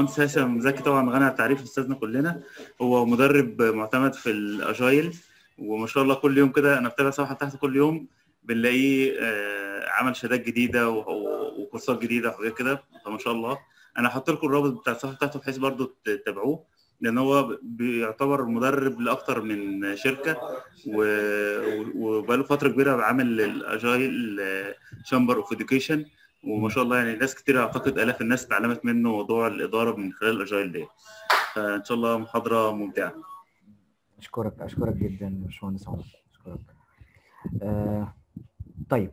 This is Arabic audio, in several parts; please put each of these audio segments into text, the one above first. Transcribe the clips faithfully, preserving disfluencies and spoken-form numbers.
مهندس هاشم زكي طبعا غني عن التعريف، استاذنا كلنا. هو مدرب معتمد في الاجايل، وما شاء الله كل يوم كده انا بتابع صفحه بتاعته، كل يوم بنلاقيه آه، عمل شهادات جديده و- و- وكورسات جديده وحاجات كده، فما شاء الله. انا هحط لكم الرابط بتاع الصفحه بتاعته بحيث برضو تتابعوه، لان هو بيعتبر مدرب لاكتر من شركه، و- وبقاله فتره كبيره عامل الاجايل شامبر اوف اديوكيشن، وما شاء الله يعني ناس كتير، اعتقد الاف الناس اتعلمت منه موضوع الاداره من خلال الاجايل دي. فان شاء الله محاضره ممتعه. اشكرك اشكرك جدا يا باشمهندس عمر، اشكرك. آه طيب،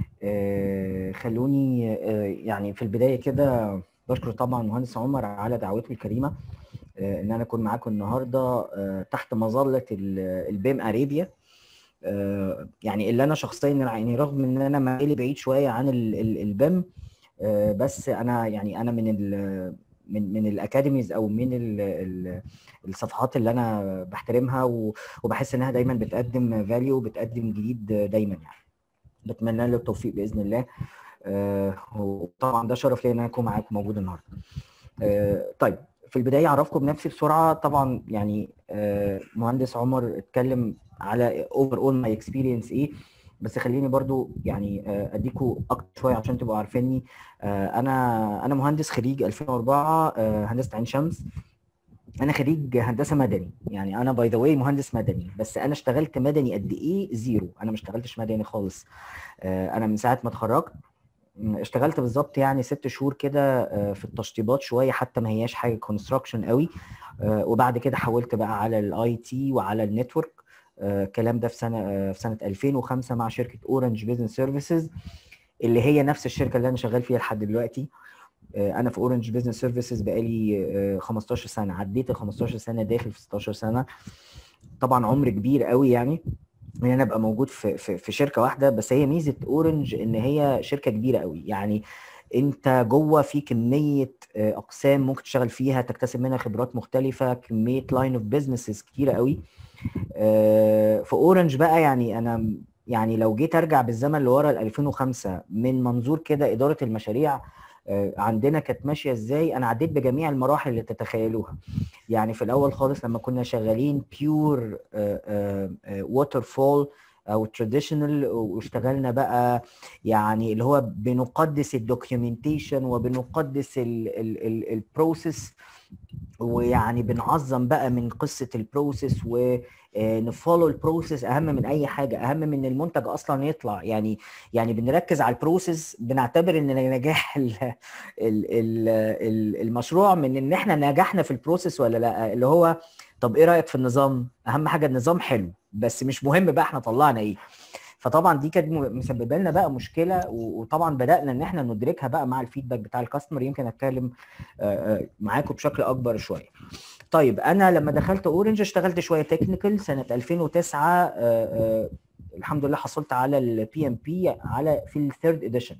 آه خلوني آه يعني في البدايه كده بشكر طبعا المهندس عمر على دعوته الكريمه، آه ان انا اكون معاكم النهارده آه تحت مظله البيم اريبيا. آه يعني اللي انا شخصيا يعني رغم ان انا مالي بعيد شويه عن البيم، آه بس انا يعني انا من ال من من الاكاديميز او من ال ال الصفحات اللي انا بحترمها وبحس انها دايما بتقدم فاليو، بتقدم جديد دايما يعني. بتمنى له التوفيق باذن الله. آه وطبعا ده شرف لي ان انا اكون معاكم موجود النهارده. آه طيب، في البدايه اعرفكم بنفسي بسرعه. طبعا يعني آه مهندس عمر اتكلم على اوفر اول ماي اكسبيرينس ايه، بس خليني برضو يعني آه اديكوا اكتر شويه عشان تبقوا عارفيني. آه انا انا مهندس خريج ألفين وأربعة، آه هندسه عين شمس. انا خريج هندسه مدني، يعني انا باي ذا واي مهندس مدني، بس انا اشتغلت مدني قد ايه؟ زيرو. انا ما اشتغلتش مدني خالص. آه انا من ساعه ما اتخرجت اشتغلت بالظبط يعني ست شهور كده في التشطيبات شويه، حتى ما هياش حاجه كونستراكشن قوي. وبعد كده حولت بقى على الاي تي وعلى النتورك. الكلام ده في سنه في سنه ألفين وخمسة مع شركه اورنج بزنس سيرفيسز، اللي هي نفس الشركه اللي انا شغال فيها لحد دلوقتي. انا في اورنج بزنس سيرفيسز بقالي خمستاشر سنه، عديت ال خمستاشر سنه، داخل في ستاشر سنه. طبعا عمر كبير قوي يعني ان انا ابقى موجود في في, في شركه واحده. بس هي ميزه اورنج ان هي شركه كبيره قوي، يعني انت جوه في كميه اقسام ممكن تشتغل فيها، تكتسب منها خبرات مختلفه، كميه لاين اوف بزنسز كتيره قوي. في اورنج بقى يعني انا يعني لو جيت ارجع بالزمن لورا ل ألفين وخمسة من منظور كده اداره المشاريع عندنا كانت ماشيه ازاي، انا عديت بجميع المراحل اللي تتخيلوها. يعني في الاول خالص لما كنا شغالين بيور ووتر فول او تراديشنال، واشتغلنا بقى يعني اللي هو بنقدس الدوكيومنتيشن وبنقدس البروسيس، ويعني بنعظم بقى من قصه البروسيس ونفولو البروسيس. اهم من اي حاجه، اهم من المنتج اصلا يطلع. يعني يعني بنركز على البروسيس، بنعتبر ان نجاح ال ال ال المشروع من ان احنا نجحنا في البروسيس ولا لا. اللي هو طب ايه رايك في النظام؟ اهم حاجه النظام حلو، بس مش مهم بقى احنا طلعنا ايه. فطبعا دي كانت مسببه لنا بقى مشكله، وطبعا بدانا ان احنا ندركها بقى مع الفيدباك بتاع الكاستمر. يمكن اتكلم معاكم بشكل اكبر شويه. طيب انا لما دخلت اورنج اشتغلت شويه تكنيكال سنه ألفين وتسعة. آآ آآ الحمد لله حصلت على البي ام بي على في الثيرد اديشن.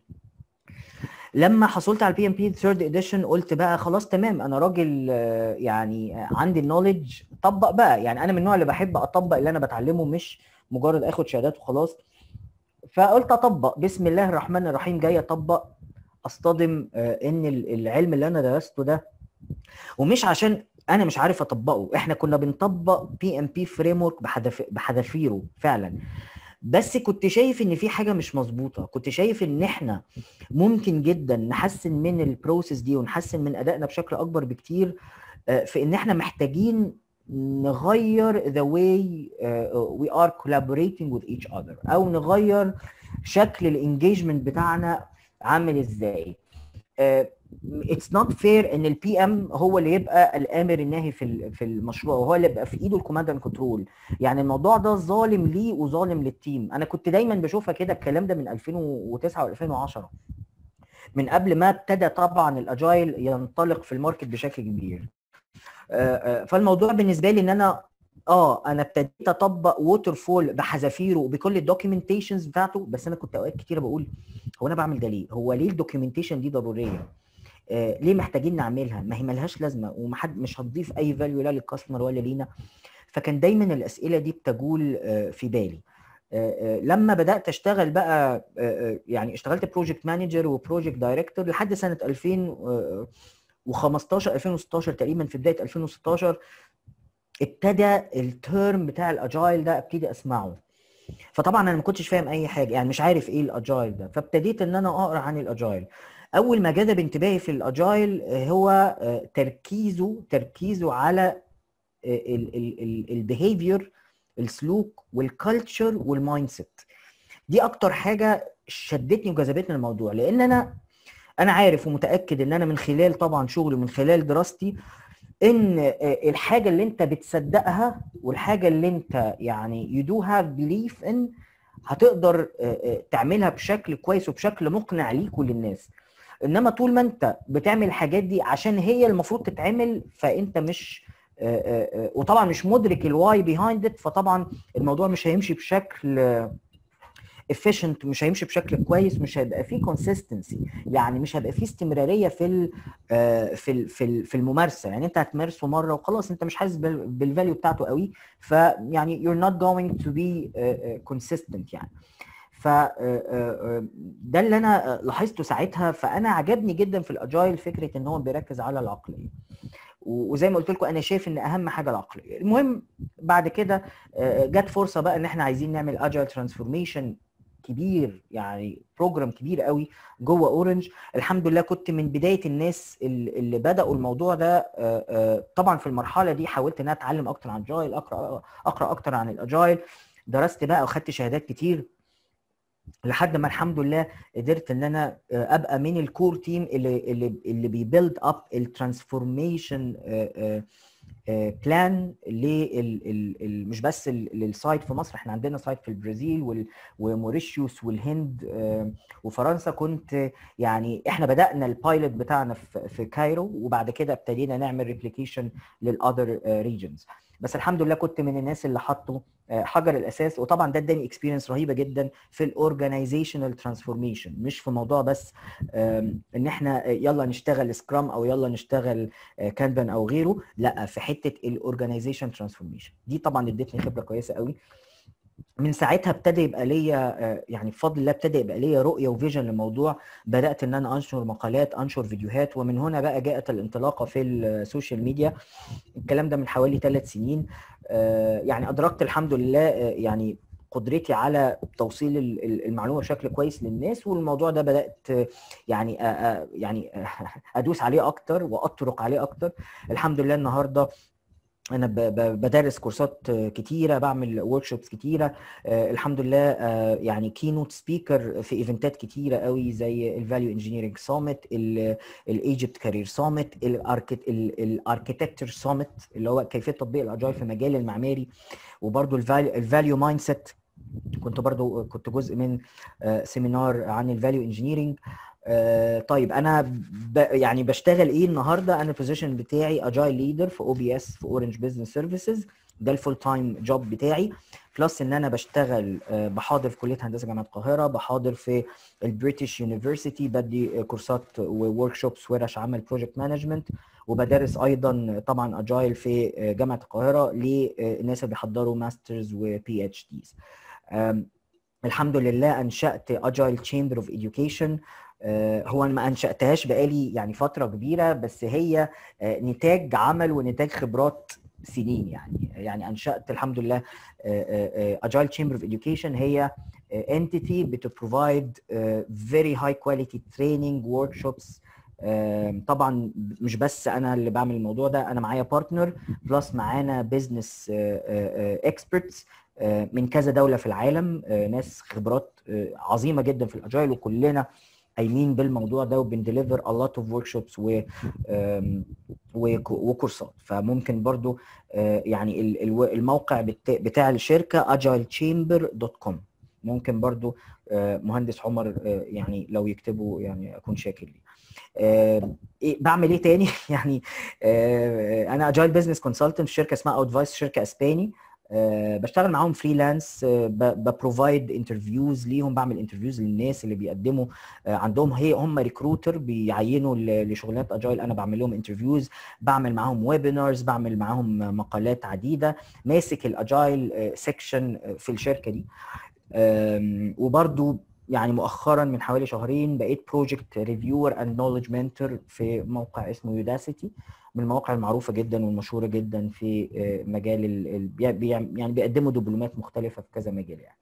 لما حصلت على البي ام بي ثيرد اديشن قلت بقى خلاص تمام، انا راجل يعني عندي النوليدج، طبق بقى. يعني انا من النوع اللي بحب اطبق اللي انا بتعلمه، مش مجرد اخد شهادات وخلاص. فقلت اطبق بسم الله الرحمن الرحيم، جاي اطبق. اصطدم ان العلم اللي انا درسته ده، ومش عشان انا مش عارف اطبقه، احنا كنا بنطبق بي ام بي فريم ورك بحذافيره فعلا، بس كنت شايف ان في حاجه مش مظبوطه. كنت شايف ان احنا ممكن جدا نحسن من البروسيس دي ونحسن من ادائنا بشكل اكبر بكتير، في ان احنا محتاجين نغير the way uh, we are collaborating with each other، او نغير شكل الانجيجمنت بتاعنا عامل ازاي. اتس نوت فير ان البي ام هو اللي يبقى الامر الناهي في في المشروع، وهو اللي يبقى في ايده الكوماند اند كنترول. يعني الموضوع ده ظالم ليه وظالم للتيم. انا كنت دايما بشوفها كده. الكلام ده من ألفين وتسعة وألفين وعشرة، من قبل ما ابتدى طبعا الاجايل ينطلق في الماركت بشكل كبير. فالموضوع بالنسبه لي ان انا اه انا ابتديت اطبق ووتر فول بحذافيره وبكل الدوكيومنتيشنز بتاعته. بس انا كنت اوقات كتيره بقول هو انا بعمل ده ليه؟ هو ليه الدوكيومنتيشن دي ضروريه؟ آه ليه محتاجين نعملها؟ ما هي ملهاش لازمه ومحد مش هتضيف اي فاليو لا للكاستمر ولا لينا. فكان دايما الاسئله دي بتجول آه في بالي. آه آه لما بدات اشتغل بقى آه يعني اشتغلت بروجكت مانجر وبروجكت دايركتور لحد سنه ألفين وخمستاشر ألفين وستاشر تقريبا في بدايه ألفين وستاشر ابتدى الترم بتاع الاجايل ده ابتدي اسمعه. فطبعا انا ما كنتش فاهم اي حاجه، يعني مش عارف ايه الاجايل ده، فابتديت ان انا اقرا عن الاجايل. اول ما جذب انتباهي في الاجايل هو تركيزه تركيزه على البيهيفير، السلوك والكالتشر والمايند سيت. دي اكتر حاجه شدتني وجذبتني الموضوع، لان انا انا عارف ومتاكد ان انا من خلال طبعا شغلي ومن خلال دراستي ان الحاجه اللي انت بتصدقها والحاجه اللي انت يعني you do have belief in هتقدر تعملها بشكل كويس وبشكل مقنع ليك وللناس. انما طول ما انت بتعمل الحاجات دي عشان هي المفروض تتعمل، فانت مش وطبعا مش مدرك الواي بيهايند ات، فطبعا الموضوع مش هيمشي بشكل efficient، مش هيمشي بشكل كويس، مش هيبقى فيه consistency، يعني مش هيبقى فيه استمراريه في ال في ال في ال في الممارسه. يعني انت هتمارسه مره وخلاص انت مش حاسس بالفاليو بتاعته قوي، فيعني you're not going to be consistent يعني. ف ده اللي انا لاحظته ساعتها. فانا عجبني جدا في الاجايل فكره ان هو بيركز على العقليه، وزي ما قلت لكم انا شايف ان اهم حاجه العقليه. المهم بعد كده جت فرصه بقى ان احنا عايزين نعمل اجايل ترانسفورميشن كبير، يعني بروجرام كبير قوي جوه اورنج. الحمد لله كنت من بدايه الناس اللي بداوا الموضوع ده. طبعا في المرحله دي حاولت ان انا اتعلم اكتر عن اجايل، اقرا اقرا اكتر عن الاجايل، درست بقى واخدت شهادات كتير لحد ما الحمد لله قدرت ان انا ابقى من الكور تيم اللي اللي اللي بيبيلد اب الترانسفورميشن بلان لل مش بس للسايت في مصر، احنا عندنا سايت في البرازيل وموريشيوس والهند وفرنسا. كنت يعني احنا بدانا البايلوت بتاعنا في كايرو، وبعد كده ابتدينا نعمل ريبليكيشن للاذر ريجنز. بس الحمد لله كنت من الناس اللي حطوا حجر الاساس، وطبعا ده اداني اكسبيرينس رهيبه جدا في الاورجانيزيشنال ترانسفورميشن، مش في موضوع بس ان احنا يلا نشتغل سكرام او يلا نشتغل كانبان او غيره، لا، في حته الاورجانيزيشن ترانسفورميشن دي طبعا ادتني خبره كويسه قوي. من ساعتها ابتدى يبقى ليا يعني بفضل الله ابتدى يبقى ليا رؤيه وفيجن للموضوع. بدات ان انا انشر مقالات، انشر فيديوهات، ومن هنا بقى جاءت الانطلاقه في السوشيال ميديا. الكلام ده من حوالي ثلاث سنين. يعني ادركت الحمد لله يعني قدرتي على توصيل المعلومه بشكل كويس للناس، والموضوع ده بدات يعني يعني ادوس عليه اكتر واطرق عليه اكتر. الحمد لله النهارده انا بدرس كورسات كتيره، بعمل ورك شوبس كتيره، الحمد لله يعني كينوت سبيكر في ايفنتات كتيره قوي زي الفاليو انجينيرنج سامت، الايجيبت كارير سامت، الاركيتكتشر سامت اللي هو كيفيه تطبيق الاجايل في مجال المعماري، وبرده الفاليو مايند سيت كنت برضو كنت جزء من سيمينار عن الفاليو انجينيرنج. آه طيب انا ب يعني بشتغل ايه النهارده؟ انا البوزيشن بتاعي اجايل ليدر في او بي اس في اورنج بزنس سيرفيسز، ده الفول تايم جوب بتاعي، بلس ان انا بشتغل آه بحاضر في كليه هندسه جامعه القاهره، بحاضر في البريتش يونيفرسيتي بدي كورسات وورك شوبس ورش عمل بروجكت مانجمنت، وبدرس ايضا طبعا اجايل في جامعه القاهره للناس اللي بيحضروا ماسترز وبي اتش ديز. الحمد لله انشات اجايل تشامبر اوف اديوكيشن. هو انا ما انشاتهاش بقالي يعني فتره كبيره، بس هي نتاج عمل ونتاج خبرات سنين. يعني يعني انشات الحمد لله اجايل تشامبر اوف اديوكيشن، هي entity بتبروفايد very high quality training workshops. طبعا مش بس انا اللي بعمل الموضوع ده، انا معايا بارتنر بلس معانا بزنس اكسبرتس من كذا دوله في العالم، ناس خبرات عظيمه جدا في الاجايل، وكلنا قايمين بالموضوع ده وبنديليفر a lot of workshops و وكورسات. فممكن برضو يعني الموقع بتاع الشركه agile chamber دوت كوم، ممكن برضو مهندس عمر يعني لو يكتبوا يعني اكون شاكر ليه. إيه بعمل ايه تاني؟ يعني انا اجايل بزنس كونسلتنت في شركه اسمها اوتفايس، شركه اسباني، أه بشتغل معاهم فريلانس، أه ببروفايد انترفيوز ليهم، بعمل انترفيوز للناس اللي بيقدموا أه عندهم، هي هم ريكروتر بيعينوا لشغلانات اجايل، انا بعمل لهم انترفيوز، بعمل معاهم ويبينارز، بعمل معاهم مقالات عديده، ماسك الاجايل سيكشن في الشركه دي. وبرضو يعني مؤخرا من حوالي شهرين بقيت بروجكت ريفيور اند نوليدج منتور في موقع اسمه يوداسيتي، من المواقع المعروفه جدا والمشهوره جدا في مجال ال ال يعني بيقدموا دبلومات مختلفه في كذا مجال يعني.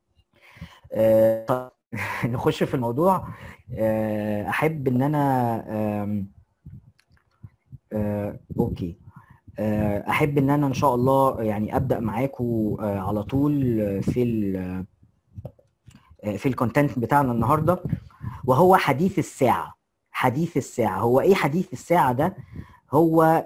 طيب نخش في الموضوع. احب ان انا اوكي احب ان انا ان شاء الله يعني ابدا معاكم على طول في ال في الكونتنت بتاعنا النهارده، وهو حديث الساعه. حديث الساعه هو ايه؟ حديث الساعه ده هو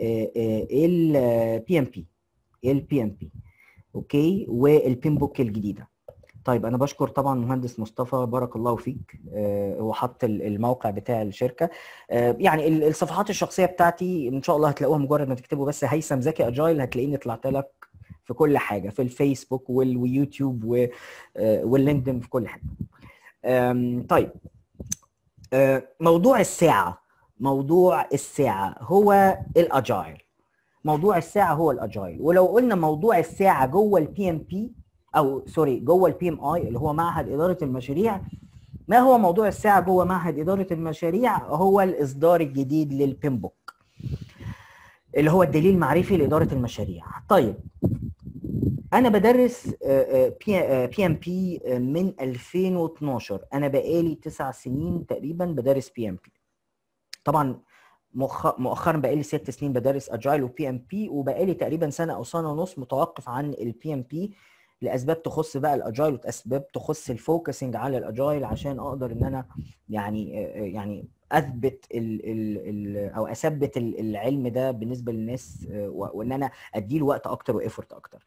البي ام بي البي ام بي اوكي، والبين بوك الجديده. طيب انا بشكر طبعا مهندس مصطفى، بارك الله فيك. هو حط الموقع بتاع الشركه. يعني الصفحات الشخصيه بتاعتي ان شاء الله هتلاقوها، مجرد ما تكتبوا بس هيثم زكي اجايل هتلاقيني طلعت لك في كل حاجه، في الفيسبوك واليوتيوب واللينكدين، في كل حاجه. طيب موضوع الساعه موضوع الساعه هو الاجايل. موضوع الساعه هو الاجايل. ولو قلنا موضوع الساعه جوه البي ام بي او سوري جوه البي ام اي اللي هو معهد اداره المشاريع، ما هو موضوع الساعه جوه معهد اداره المشاريع؟ هو الاصدار الجديد للبين بوك اللي هو الدليل المعرفي لاداره المشاريع. طيب انا بدرس بي ام بي من ألفين واثناشر، انا بقالي تسع سنين تقريبا بدرس بي ام بي. طبعا مؤخرا بقالي ست سنين بدرس اجايل وبي ام بي، وبقالي تقريبا سنه او سنه ونص متوقف عن البي ام بي لاسباب تخص بقى الاجايل واسباب تخص الفوكسنج على الاجايل، عشان اقدر ان انا يعني يعني اثبت ال ال ال او اثبت العلم ده بالنسبه للناس، وان انا اديله وقت اكتر وايفورت اكتر.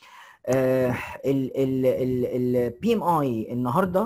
البي ام اي النهارده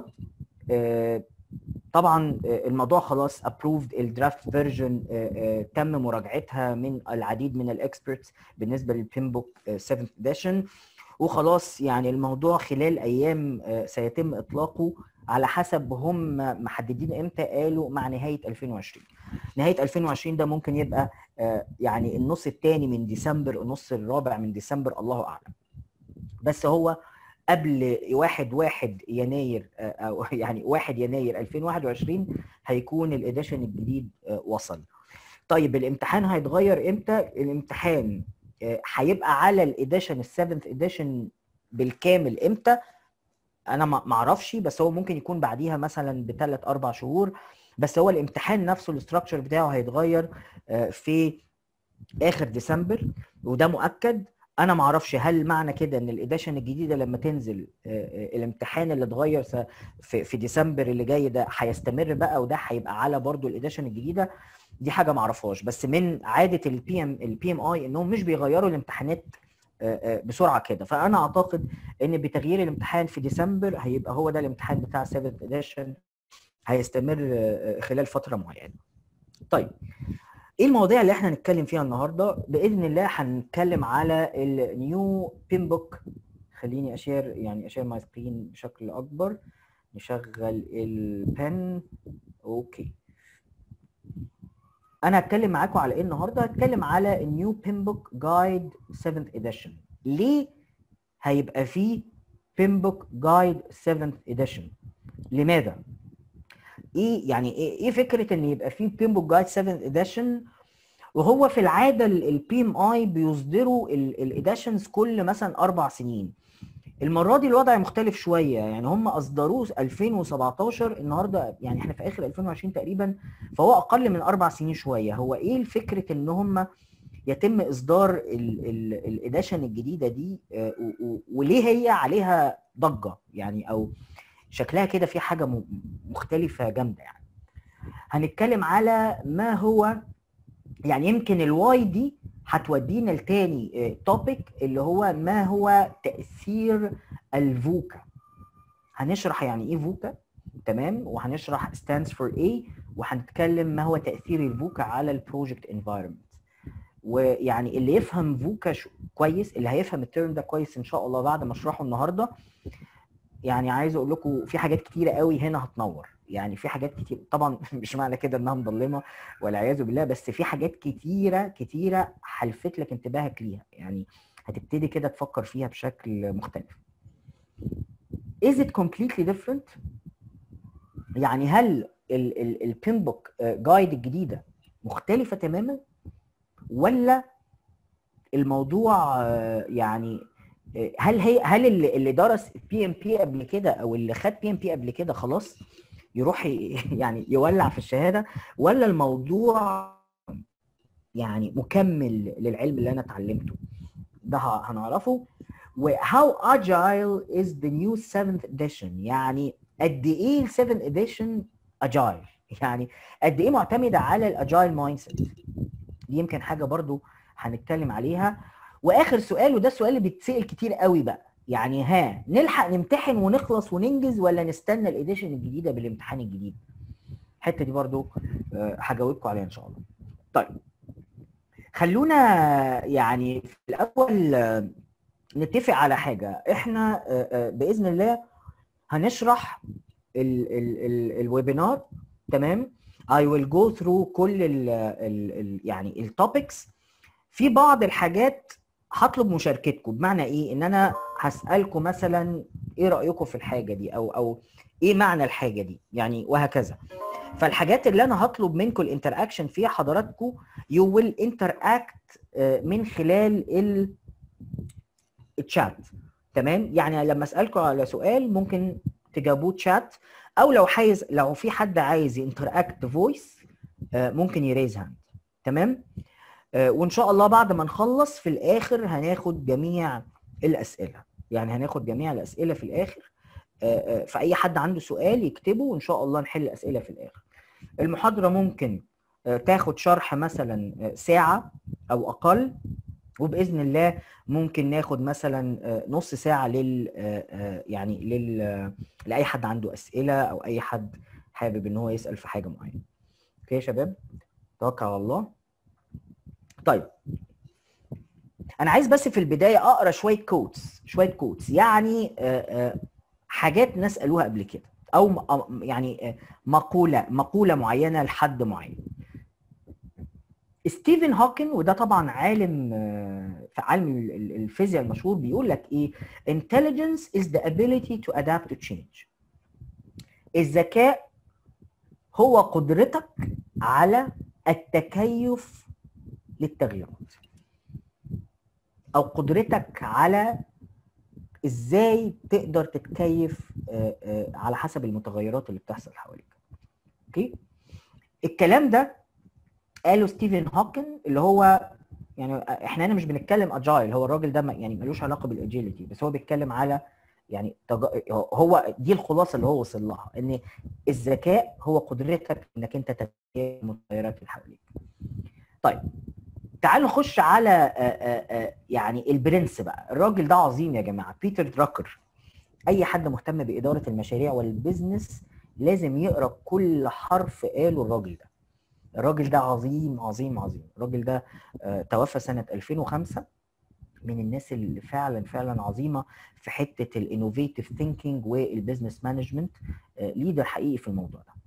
طبعا الموضوع خلاص ابروفد، الدرافت فيرجن تم مراجعتها من العديد من الاكسبرتس بالنسبه للبين بوك سبعة اديشن، وخلاص يعني الموضوع خلال ايام سيتم اطلاقه على حسب هم محددين امتى. قالوا مع نهايه ألفين وعشرين. نهايه ألفين وعشرين ده ممكن يبقى يعني النص الثاني من ديسمبر، النص الرابع من ديسمبر، الله اعلم. بس هو قبل واحد واحد يناير او يعني واحد يناير ألفين وواحد وعشرين هيكون الاديشن الجديد وصل. طيب الامتحان هيتغير امتى؟ الامتحان هيبقى على الاديشن السبنث اديشن بالكامل امتى؟ انا ما اعرفش، بس هو ممكن يكون بعديها مثلا بثلاث اربع شهور. بس هو الامتحان نفسه الاستراكشر بتاعه هيتغير في اخر ديسمبر، وده مؤكد. انا ما اعرفش هل معنى كده ان الاديشن الجديده لما تنزل الامتحان اللي اتغير في ديسمبر اللي جاي ده هيستمر بقى، وده هيبقى على برضو الاديشن الجديده؟ دي حاجه ما اعرفهاش. بس من عاده البي ام البي ام اي انهم مش بيغيروا الامتحانات بسرعه كده، فانا اعتقد ان بتغيير الامتحان في ديسمبر هيبقى هو ده الامتحان بتاع سبعة اديشن، هيستمر خلال فتره معينه. طيب ايه المواضيع اللي احنا هنتكلم فيها النهارده؟ باذن الله هنتكلم على النيو بين بوك. خليني اشير يعني اشير ماي سكرين بشكل اكبر، نشغل البن. اوكي، انا هتكلم معاكم على ايه النهارده؟ هتكلم على النيو بين بوك جايد سبعة اديشن. ليه هيبقى فيه بين بوك جايد سبعة اديشن؟ لماذا؟ ايه يعني ايه ايه فكره ان يبقى فيه بين بوك جايد سبعة اديشن؟ وهو في العاده البي ام اي بيصدروا الاديشنز كل مثلا اربع سنين. المره دي الوضع مختلف شويه، يعني هم اصدروه ألفين وسبعتاشر، النهارده يعني احنا في اخر ألفين وعشرين تقريبا، فهو اقل من اربع سنين شويه. هو ايه الفكره ان هم يتم اصدار الاديشن الجديده دي، وليه هي عليها ضجه يعني، او شكلها كده في حاجه مختلفه جامده يعني؟ هنتكلم على ما هو يعني، يمكن الواي دي هتودينا لتاني توبيك اللي هو ما هو تأثير الفوكا. هنشرح يعني ايه فوكا، تمام، وهنشرح stands for ايه، وهنتكلم ما هو تأثير الفوكا على البروجكت انفايرمنت. ويعني اللي يفهم فوكا كويس، اللي هيفهم الترم ده كويس ان شاء الله بعد ما اشرحه النهارده، يعني عايز اقول لكم في حاجات كتيره قوي هنا هتنور. يعني في حاجات كتير طبعا مش معنى كده انها مظلمه والعياذ بالله، بس في حاجات كتيره كتيره هلفت لك انتباهك ليها، يعني هتبتدي كده تفكر فيها بشكل مختلف. Is it completely different؟ يعني هل البيمبوك جايد الجديده مختلفه تماما، ولا الموضوع يعني هل هي هل اللي, اللي درس بي ام بي قبل كده او اللي خد بي ام بي قبل كده خلاص يروح يعني يولع في الشهاده، ولا الموضوع يعني مكمل للعلم اللي انا اتعلمته؟ ده هنعرفه. و how agile is the new seventh edition، يعني قد ايه ال seventh edition agile، يعني قد ايه معتمده على الاجايل مايند سيت. دي يمكن حاجه برضو هنتكلم عليها. واخر سؤال، وده السؤال اللي بيتسال كتير قوي بقى، يعني ها نلحق نمتحن ونخلص وننجز، ولا نستنى الاديشن الجديده بالامتحان الجديد؟ الحته دي برضو هجاوبكم عليها ان شاء الله. طيب خلونا يعني في الاول نتفق على حاجه، احنا باذن الله هنشرح ال ال ال الويبينار، تمام؟ I will go through كل ال ال يعني التوبكس. في بعض الحاجات هطلب مشاركتكم، بمعنى ايه؟ ان انا هسالكم مثلا ايه رايكم في الحاجه دي، او او ايه معنى الحاجه دي، يعني وهكذا. فالحاجات اللي انا هطلب منكم الانتراكشن فيها حضراتكم you will interact من خلال ال الشات، تمام؟ يعني لما اسالكم على سؤال ممكن تجاوبوه تشات، او لو عايز لو في حد عايز ينتراكت فويس ممكن يريز هاند، تمام؟ وان شاء الله بعد ما نخلص في الاخر هناخد جميع الاسئله، يعني هناخد جميع الاسئله في الاخر. فاي حد عنده سؤال يكتبه وان شاء الله نحل الاسئله في الاخر. المحاضره ممكن تاخد شرح مثلا ساعه او اقل، وباذن الله ممكن ناخد مثلا نص ساعه لل يعني لل لاي حد عنده اسئله او اي حد حابب ان هو يسال في حاجه معينه. اوكي يا شباب، توكل على الله. طيب انا عايز بس في البدايه اقرا شويه كوتس شويه كوتس يعني حاجات ناس قالوها قبل كده، او يعني مقوله مقوله معينه لحد معين. ستيفن هوكن، وده طبعا عالم في علم الفيزياء المشهور، بيقول لك ايه؟ intelligence is the ability to adapt to change. الذكاء هو قدرتك على التكيف للتغييرات، او قدرتك على ازاي تقدر تتكيف على حسب المتغيرات اللي بتحصل حواليك. اوكي، الكلام ده قاله ستيفن هوكن، اللي هو يعني احنا هنا مش بنتكلم اجايل، هو الراجل ده يعني ملوش علاقه بالاجيلتي، بس هو بيتكلم على يعني تج... هو دي الخلاصه اللي هو وصل لها، ان الذكاء هو قدرتك انك انت تتكيف المتغيرات اللي حواليك. طيب تعالوا نخش على آآ آآ يعني البرنس بقى. الراجل ده عظيم يا جماعه، بيتر دراكر. اي حد مهتم باداره المشاريع والبيزنس لازم يقرا كل حرف قاله الراجل ده. الراجل ده عظيم عظيم عظيم. الراجل ده توفى سنه ألفين وخمسة، من الناس اللي فعلا فعلا عظيمه في حته الانوفيتيف ثينكينج والبيزنس مانجمنت، ليدر حقيقي في الموضوع ده.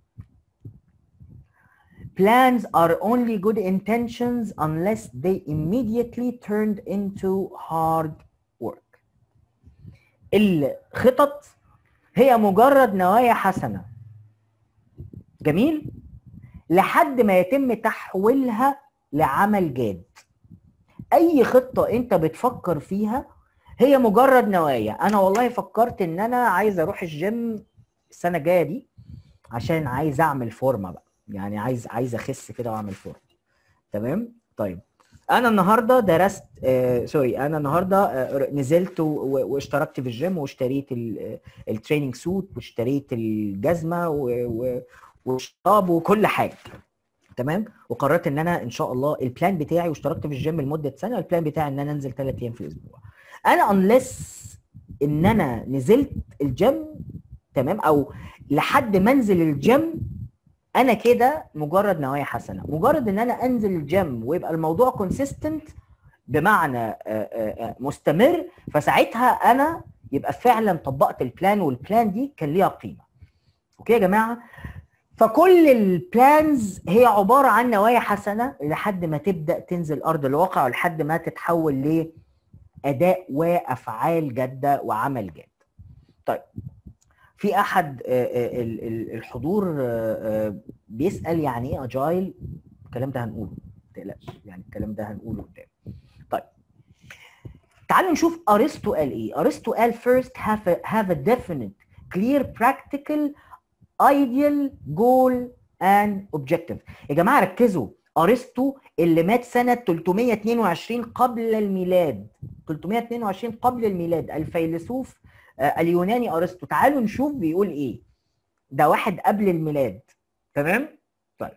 Plans are only good intentions unless they immediately turned into hard work. الخطط هي مجرد نوايا حسنة، جميل، لحد ما يتم تحويلها لعمل جاد. أي خطة أنت بتفكر فيها هي مجرد نوايا. أنا والله فكرت إن أنا عايز أروح الجيم السنة الجاية دي عشان عايز أعمل فورمة بقى، يعني عايز عايز اخس كده واعمل فورم، تمام؟ طيب انا النهارده درست آه سوري انا النهارده آه نزلت واشتركت في الجيم واشتريت التريننج سوت واشتريت الجزمه والشراب وكل حاجه، تمام؟ وقررت ان انا ان شاء الله البلان بتاعي، واشتركت في الجيم لمده سنه، البلان بتاعي ان انا انزل ثلاث ايام في الاسبوع. انا انلس ان انا نزلت الجيم، تمام، او لحد ما انزل الجيم، انا كده مجرد نوايا حسنه. مجرد ان انا انزل الجيم ويبقى الموضوع كونسيستنت بمعنى مستمر، فساعتها انا يبقى فعلا طبقت البلان، والبلان دي كان ليها قيمه. اوكي يا جماعه؟ فكل البلانز هي عباره عن نوايا حسنه لحد ما تبدا تنزل ارض الواقع، ولحد ما تتحول لاداء وافعال جاده وعمل جاد. طيب في احد الحضور بيسال يعني ايه اجايل؟ الكلام ده هنقوله، ما تقلقش، يعني الكلام ده هنقوله قدام. طيب تعالوا نشوف ارسطو قال ايه. ارسطو قال first have a, have a definite clear practical ideal goal and objective. يا جماعه ركزوا، ارسطو اللي مات سنه ثلاثمائة واثنين وعشرين قبل الميلاد، ثلاثمائة واثنين وعشرين قبل الميلاد، الفيلسوف اليوناني ارسطو. تعالوا نشوف بيقول ايه، ده واحد قبل الميلاد، تمام؟ طيب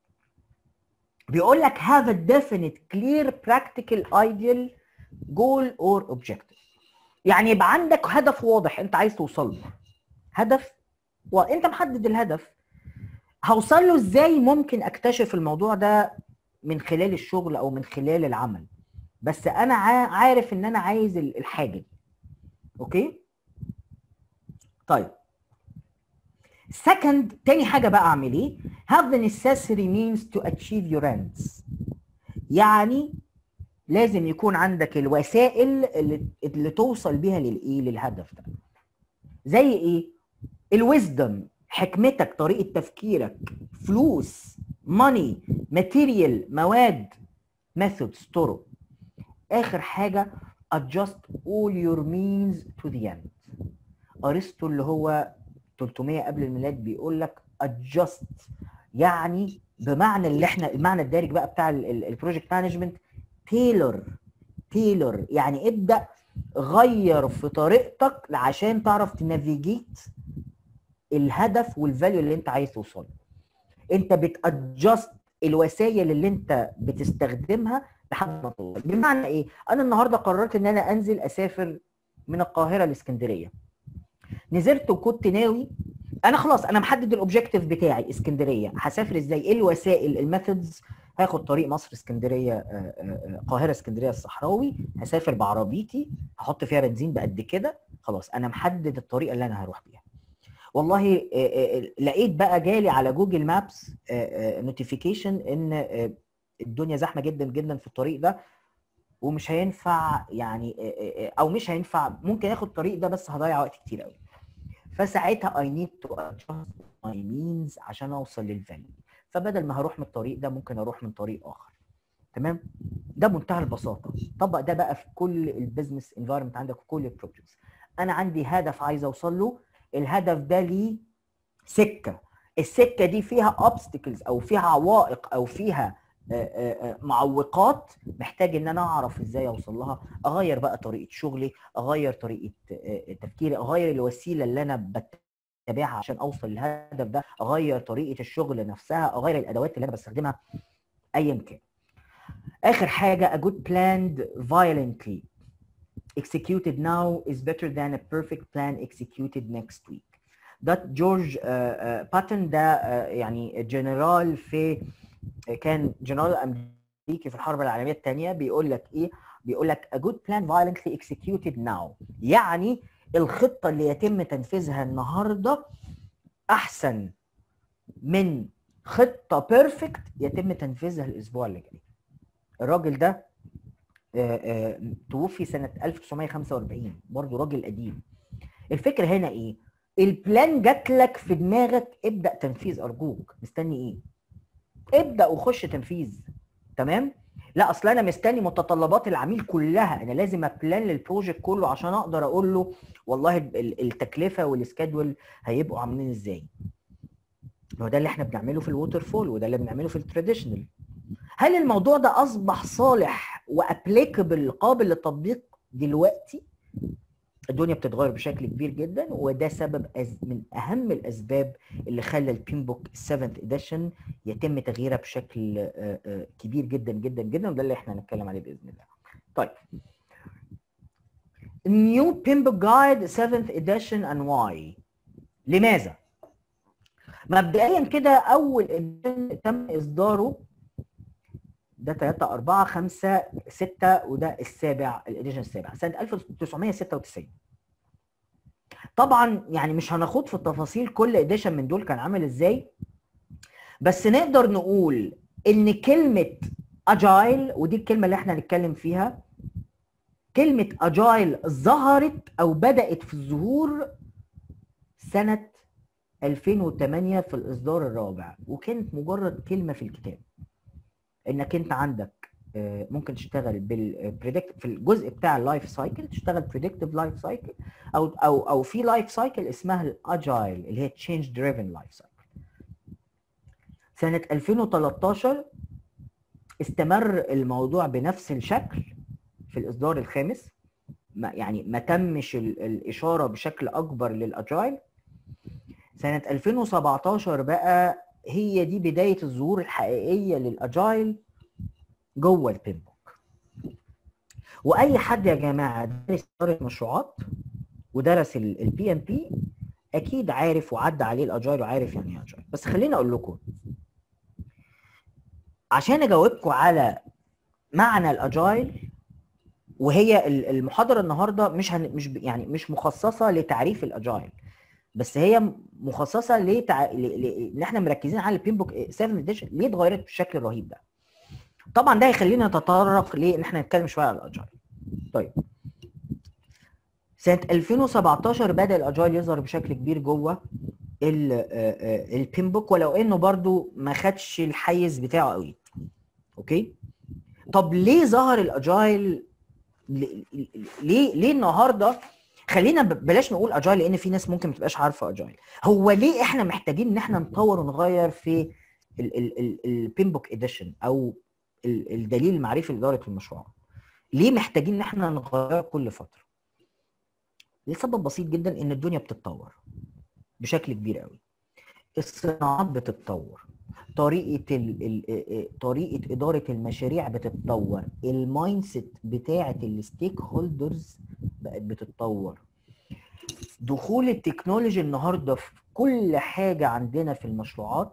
بيقول لك have a definite clear practical ideal goal or objective. يعني يبقى عندك هدف واضح انت عايز توصل له، هدف وانت محدد الهدف. هوصل له ازاي؟ ممكن اكتشف الموضوع ده من خلال الشغل او من خلال العمل، بس انا عارف ان انا عايز الحاجه دي. اوكي طيب second، تاني حاجه بقى اعمل ايه؟ have the necessary means to achieve your ends. يعني لازم يكون عندك الوسائل اللي, اللي توصل بيها للايه، للهدف ده. زي ايه؟ الويزدم، حكمتك، طريقه تفكيرك، فلوس، ماني، ماتيريال، مواد، methods، طرق. اخر حاجه adjust all your means to the end. ارسطو اللي هو ثلاثمائة قبل الميلاد بيقول لك adjust، يعني بمعنى اللي احنا المعنى الدارج بقى بتاع البروجكت مانجمنت، تيلر تيلر يعني ابدا غير في طريقتك عشان تعرف تنافيجيت الهدف والفاليو اللي انت عايز توصله. انت بتادجست الوسائل اللي انت بتستخدمها لحد ما توصل. بمعنى ايه؟ انا النهارده قررت ان انا انزل اسافر من القاهره لاسكندريه. نزلت وكنت ناوي، انا خلاص انا محدد الاوبجيكتيف بتاعي اسكندريه، هسافر ازاي؟ ايه الوسائل، الميثودز؟ هاخد طريق مصر اسكندريه، القاهره اسكندريه الصحراوي، هسافر بعربيتي، هحط فيها بنزين بقد كده، خلاص انا محدد الطريقه اللي انا هروح بيها. والله لقيت بقى جالي على جوجل مابس نوتيفيكيشن ان الدنيا زحمه جدا جدا في الطريق ده ومش هينفع، يعني او مش هينفع، ممكن اخد الطريق ده بس هضيع وقت كتير قوي. فساعتها I need to adjust my means عشان اوصل للفاليو. فبدل ما هروح من الطريق ده ممكن اروح من طريق اخر. تمام؟ ده بمنتهى البساطه. طبق ده بقى في كل البيزنس انفايرمنت عندك، في كل البروجكتس. انا عندي هدف عايز اوصل له، الهدف ده ليه سكه، السكه دي فيها obstacles او فيها عوائق او فيها معوقات، محتاج ان انا اعرف ازاي اوصل لها. اغير بقى طريقه شغلي، اغير طريقه تفكيري، اغير الوسيله اللي انا بتابعها عشان اوصل للهدف ده، اغير طريقه الشغل نفسها، اغير الادوات اللي انا بستخدمها، ايا كان. اخر حاجه a good planned violently executed now is better than a perfect plan executed next week. ده جورج باتن، ده يعني جنرال في كان جنرال امريكي في الحرب العالميه الثانيه. بيقول لك ايه؟ بيقول لك a good plan violently executed now، يعني الخطه اللي يتم تنفيذها النهارده احسن من خطه بيرفكت يتم تنفيذها الاسبوع اللي جاي. الراجل ده توفي سنه ألف وتسعمائة وخمسة وأربعين، برضه راجل قديم. الفكره هنا ايه؟ البلان جات لك في دماغك، ابدا تنفيذ، ارجوك. مستني ايه؟ ابدا وخش تنفيذ. تمام؟ لا اصل انا مستني متطلبات العميل كلها، انا لازم ابلان للبروجكت كله عشان اقدر اقول له والله التكلفه والسكادول هيبقوا عاملين ازاي. هو ده اللي احنا بنعمله في الووتر فول، وده اللي بنعمله في التراديشنال. هل الموضوع ده اصبح صالح وابليكابل قابل للتطبيق دلوقتي؟ الدنيا بتتغير بشكل كبير جدا، وده سبب من اهم الاسباب اللي خلى البين بوك سبعة اديشن يتم تغييرها بشكل كبير جدا جدا جدا، وده اللي احنا هنتكلم عليه باذن الله. طيب New بين بوك Guide سبعة edition and why. لماذا؟ مبدئيا كده اول edition تم اصداره ده ثلاثة أربعة خمسة ستة، وده السابع، الاديشن السابع سنة ألف وتسعمائة وستة وتسعين. طبعا يعني مش هناخد في التفاصيل كل اديشن من دول كان عامل ازاي، بس نقدر نقول ان كلمة اجايل، ودي الكلمة اللي احنا هنتكلم فيها، كلمة اجايل ظهرت او بدأت في الظهور سنه ألفين وثمانية في الاصدار الرابع، وكانت مجرد كلمه في الكتاب انك انت عندك ممكن تشتغل بالبريدكت في الجزء بتاع اللايف سايكل، تشتغل بريدكتيف لايف سايكل او او او في لايف سايكل اسمها الاجايل اللي هي تشينج دريفن لايف سايكل. سنه ألفين وثلاثة عشر استمر الموضوع بنفس الشكل في الاصدار الخامس، ما يعني ما تمش الاشاره بشكل اكبر للاجايل. سنه ألفين وسبعة عشر بقى هي دي بدايه الظهور الحقيقيه للاجايل جوه البيم بوك. واي حد يا جماعه درس اداره مشروعات ودرس البي ام بي اكيد عارف وعدى عليه الاجايل وعارف يعني ايه اجايل. بس خليني اقول لكم عشان اجاوبكم على معنى الاجايل، وهي المحاضره النهارده مش هن... مش يعني مش مخصصه لتعريف الاجايل، بس هي مخصصه لتع... ل... ل... ان احنا مركزين على البيم بوك سبعة اديشن ليه اتغيرت بالشكل الرهيب ده. طبعا ده هيخلينا نتطرق ليه ان احنا نتكلم شويه على الاجايل. طيب سنه ألفين وسبعة عشر بدا الاجايل يظهر بشكل كبير جوه البيم بوك، ولو انه برضو ما خدش الحيز بتاعه قوي. اوكي، طب ليه ظهر الاجايل؟ ليه ليه النهارده؟ خلينا بلاش نقول اجايل لان في ناس ممكن ما تبقاش عارفه اجايل. هو ليه احنا محتاجين ان احنا نطور ونغير في البيم بوك اديشن او الدليل المعرفي لاداره المشروع؟ ليه محتاجين ان احنا نغير كل فتره؟ لسبب بسيط جدا، ان الدنيا بتتطور بشكل كبير قوي. الصناعات بتتطور، طريقه ال ال طريقه اداره المشاريع بتتطور، المايند سيت بتاعه الستيك هولدرز بقت بتتطور. دخول التكنولوجي النهارده في كل حاجه عندنا في المشروعات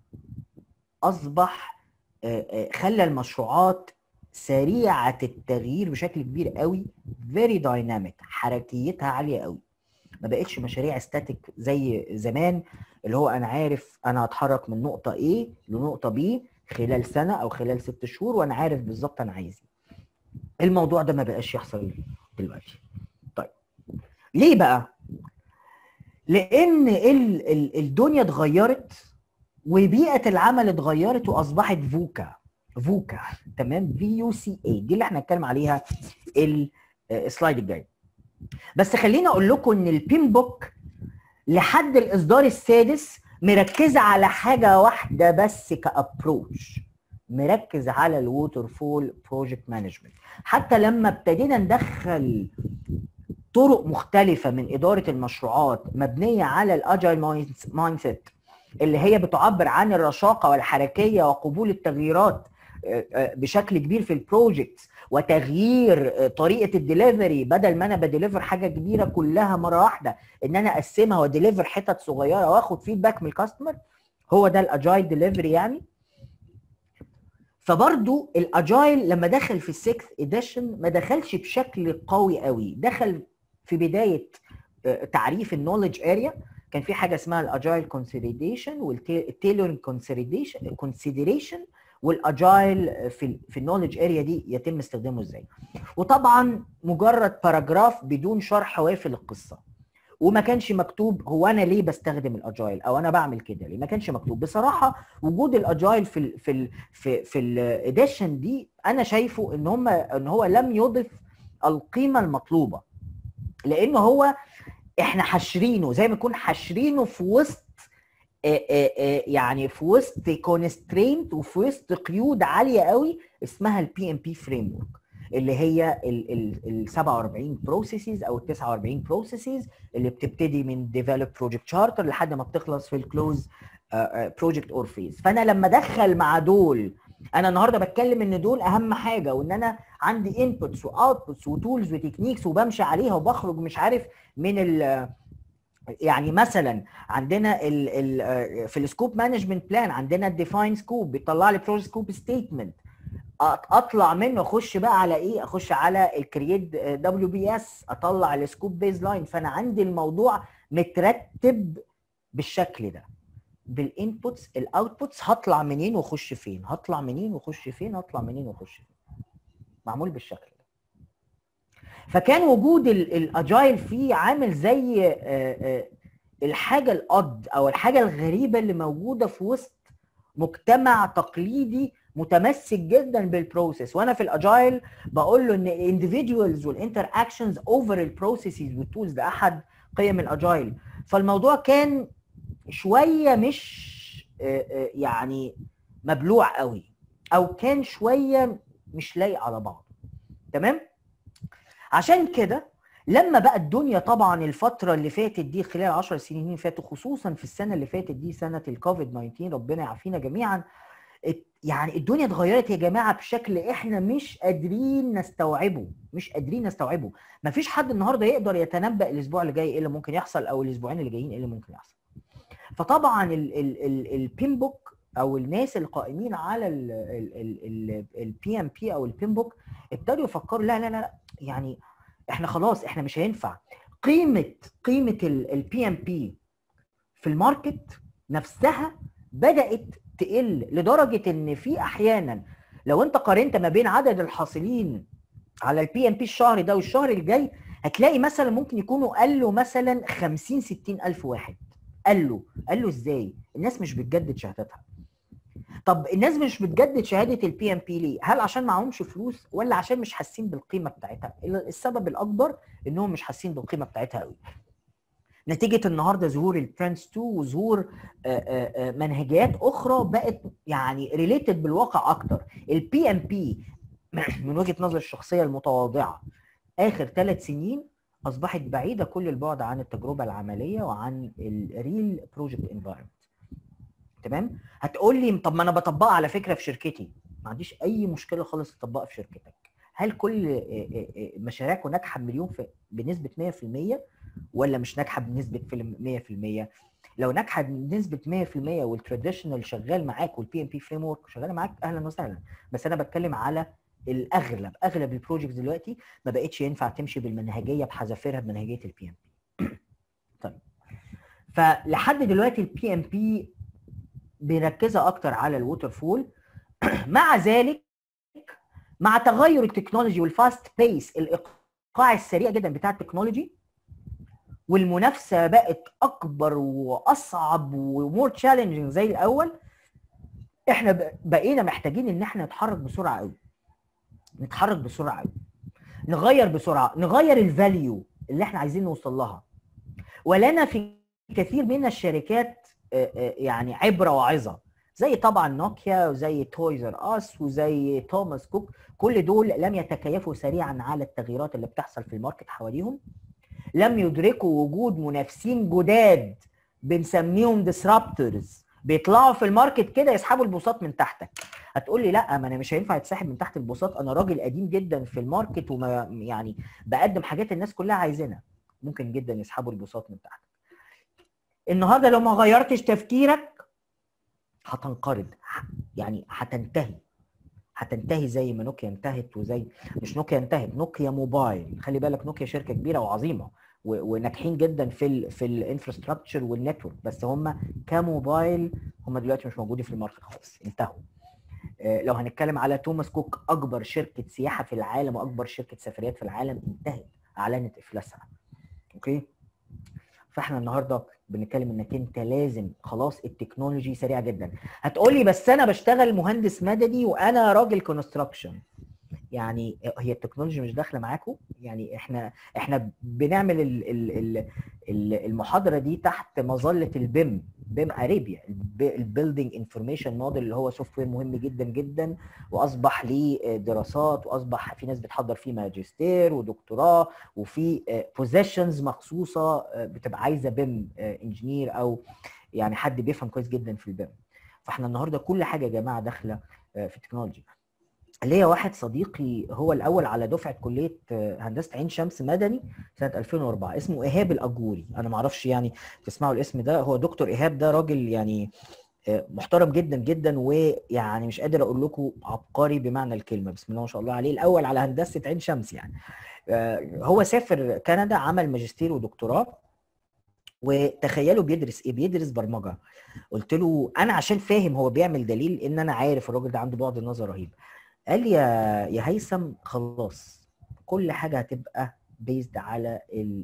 اصبح خلى المشروعات سريعه التغيير بشكل كبير قوي، فيري دايناميك، حركيتها عاليه قوي. ما بقتش مشاريع ستاتيك زي زمان اللي هو انا عارف انا هتحرك من نقطه A لنقطه B خلال سنه او خلال ست شهور وانا عارف بالظبط انا عايز ايه. الموضوع ده ما بقاش يحصل دلوقتي. طيب ليه بقى؟ لان ال ال الدنيا اتغيرت وبيئه العمل اتغيرت واصبحت فوكا فوكا تمام، في يو سي اي دي اللي احنا هنتكلم عليها السلايد الجاي. بس خليني اقول لكم ان البيم بوك لحد الاصدار السادس مركزه على حاجه واحده بس كابروتش، مركز على الووتر فول بروجكت مانجمنت. حتى لما ابتدينا ندخل طرق مختلفه من اداره المشروعات مبنيه على الاجايل مايند سيت اللي هي بتعبر عن الرشاقه والحركيه وقبول التغييرات بشكل كبير في البروجكت، وتغيير طريقه الدليفري، بدل ما انا بديليفر حاجه كبيره كلها مره واحده ان انا اقسمها واديليفر حتت صغيره واخد فيدباك من الكاستمر. هو ده الاجايل ديليفري يعني. فبرضو الاجايل لما دخل في السكس اديشن ما دخلش بشكل قوي قوي، دخل في بدايه تعريف النولج اريا. كان في حاجه اسمها الاجايل كونسيدريشن والتيلورنج كونسيدريشن كونسيدريشن والاجايل في في النولج اريا دي يتم استخدامه ازاي. وطبعا مجرد باراجراف بدون شرح وافي للقصه، وما كانش مكتوب هو انا ليه بستخدم الاجايل او انا بعمل كده ليه، ما كانش مكتوب. بصراحه وجود الاجايل في ال في ال في في الاديشن دي انا شايفه ان هم ان هو لم يضف القيمه المطلوبه، لانه هو احنا حاشرينه زي ما نكون حاشرينه في وسط يعني في وسط كونسترينت وفي وسط قيود عاليه قوي اسمها البي ام بي فريم ورك، اللي هي ال سبعة وأربعين بروسيسز او ال تسعة وأربعين بروسيسز اللي بتبتدي من ديفلوب بروجكت شارتر لحد ما بتخلص في الكلوز بروجكت اور فيز. فانا لما ادخل مع دول، انا النهارده بتكلم ان دول اهم حاجه، وان انا عندي انبوتس واوتبوتس وتولز وتكنيكس وبمشي عليها وبخرج مش عارف من ال يعني مثلا عندنا ال ال في السكوب مانجمنت بلان عندنا الديفاين سكوب بيطلع لي بروجكت سكوب ستيتمنت، اطلع منه اخش بقى على ايه؟ اخش على الكرييت دبليو بي اس، اطلع السكوب بيز لاين. فانا عندي الموضوع مترتب بالشكل ده بالانبوتس الاوتبوتس، هطلع منين واخش فين، هطلع منين واخش فين، هطلع منين واخش فين، معمول بالشكل ده. فكان وجود الاجايل فيه عامل زي الحاجه القد او الحاجه الغريبه اللي موجوده في وسط مجتمع تقليدي متمسك جدا بالبروسيس. وانا في الاجايل بقول له ان الانديفيدوالز والانتر اكشنز اوفر البروسيسز والتولز، ده احد قيم الاجايل. فالموضوع كان شويه مش يعني مبلوع قوي، او كان شويه مش لايق على بعض. تمام؟ عشان كده لما بقى الدنيا طبعا الفتره اللي فاتت دي خلال عشر سنين اللي فاتوا، خصوصا في السنه اللي فاتت دي سنه الكوفيد تسعة عشر، ربنا يعافينا جميعا، يعني الدنيا اتغيرت يا جماعه بشكل احنا مش قادرين نستوعبه، مش قادرين نستوعبه. مفيش حد النهارده يقدر يتنبأ الاسبوع اللي جاي ايه اللي ممكن يحصل، او الاسبوعين اللي جايين ايه اللي ممكن يحصل. فطبعا البين بوك او الناس القائمين على البي ام بي او البين بوك ابتدوا يفكروا لا لا لا يعني احنا خلاص احنا مش هينفع. قيمه قيمه البي ام بي في الماركت نفسها بدات تقل، لدرجه ان في احيانا لو انت قارنت ما بين عدد الحاصلين على البي ام بي الشهر ده والشهر الجاي، هتلاقي مثلا ممكن يكونوا قلوا مثلا خمسين ستين الف واحد. قالوا قالوا ازاي؟ الناس مش بتجدد شهادتها. طب الناس مش بتجدد شهاده البي ام بي ليه؟ هل عشان معهمش فلوس ولا عشان مش حاسين بالقيمه بتاعتها؟ السبب الاكبر انهم مش حاسين بالقيمه بتاعتها قوي. نتيجه النهارده ظهور الترانس اتنين وظهور منهجيات اخرى بقت يعني ريليتد بالواقع اكتر. البي ام بي من وجهه نظر الشخصيه المتواضعه اخر ثلاث سنين اصبحت بعيده كل البعد عن التجربه العمليه وعن الريل بروجكت انفايرمنت. تمام؟ هتقول لي طب ما انا بطبقها على فكره في شركتي. ما عنديش اي مشكله خالص تطبقها في شركتك. هل كل مشاريعكم ناجحه بمليون في بنسبه مية في المية ولا مش ناجحه بنسبه مية في المية؟ لو ناجحه بنسبه مية في المية والتراديشنال شغال معاك والبي ام بي فريم ورك شغال معاك، اهلا وسهلا. بس انا بتكلم على الاغلب، اغلب البروجكتس دلوقتي ما بقتش ينفع تمشي بالمنهجيه بحذافيرها بمنهجيه البي ام بي. طيب فلحد دلوقتي البي ام بي بيركزها اكتر على الووتر فول. مع ذلك مع تغير التكنولوجي والفاست بيس، الايقاع السريع جدا بتاع التكنولوجي، والمنافسه بقت اكبر واصعب ومور تشالنجينج زي الاول، احنا بقينا محتاجين ان احنا نتحرك بسرعه قوي. نتحرك بسرعه قوي، نغير بسرعه، نغير الفاليو اللي احنا عايزين نوصل لها. ولنا في كثير من الشركات يعني عبره وعظه، زي طبعا نوكيا وزي تويز ار اس وزي توماس كوك. كل دول لم يتكيفوا سريعا على التغييرات اللي بتحصل في الماركت حواليهم، لم يدركوا وجود منافسين جداد بنسميهم ديسرابتورز بيطلعوا في الماركت كده يسحبوا البساط من تحتك. هتقول لي لا، ما انا مش هينفع يتسحب من تحت البساط، انا راجل قديم جدا في الماركت وما يعني بقدم حاجات الناس كلها عايزينها. ممكن جدا يسحبوا البساط من تحتك. النهارده لو ما غيرتش تفكيرك هتنقرض، يعني هتنتهي هتنتهي زي ما نوكيا انتهت. وزي مش نوكيا انتهت، نوكيا موبايل. خلي بالك نوكيا شركه كبيره وعظيمه وناجحين جدا في ال في الانفراستراكشر والنتورك، بس هم كموبايل هم دلوقتي مش موجودين في الماركت خالص، انتهوا. لو هنتكلم على توماس كوك، اكبر شركه سياحه في العالم واكبر شركه سفريات في العالم، انتهت، اعلنت افلاسها. اوكي؟ فاحنا النهارده بنتكلم انك انت لازم خلاص التكنولوجي سريعه جدا. هتقولي بس انا بشتغل مهندس مدني وانا راجل كونستراكشن، يعني هي التكنولوجي مش داخله معاكم؟ يعني احنا احنا بنعمل ال ال ال المحاضره دي تحت مظله البيم، بيم اريبيا، البيلدينج انفورميشن موديل، اللي هو سوفت وير مهم جدا جدا، واصبح ليه دراسات، واصبح في ناس بتحضر فيه ماجستير ودكتوراه، وفي بوزيشنز مخصوصه بتبقى عايزه بيم انجينير او يعني حد بيفهم كويس جدا في البيم. فاحنا النهارده كل حاجه يا جماعه داخله في التكنولوجي. ليا واحد صديقي هو الاول على دفعه كليه هندسه عين شمس مدني سنه ألفين وأربعة، اسمه ايهاب الاجوري. انا ما اعرفش يعني تسمعوا الاسم ده. هو دكتور ايهاب ده راجل يعني محترم جدا جدا، ويعني مش قادر اقول لكم عبقري بمعنى الكلمه، بسم الله ما شاء الله عليه، الاول على هندسه عين شمس. يعني هو سافر كندا، عمل ماجستير ودكتوراه، وتخيلوا بيدرس ايه؟ بيدرس برمجه. قلت له انا عشان فاهم هو بيعمل دليل ان انا عارف الراجل ده عنده بعد نظر رهيب. قال لي يا يا هيثم خلاص كل حاجه هتبقى بيزد على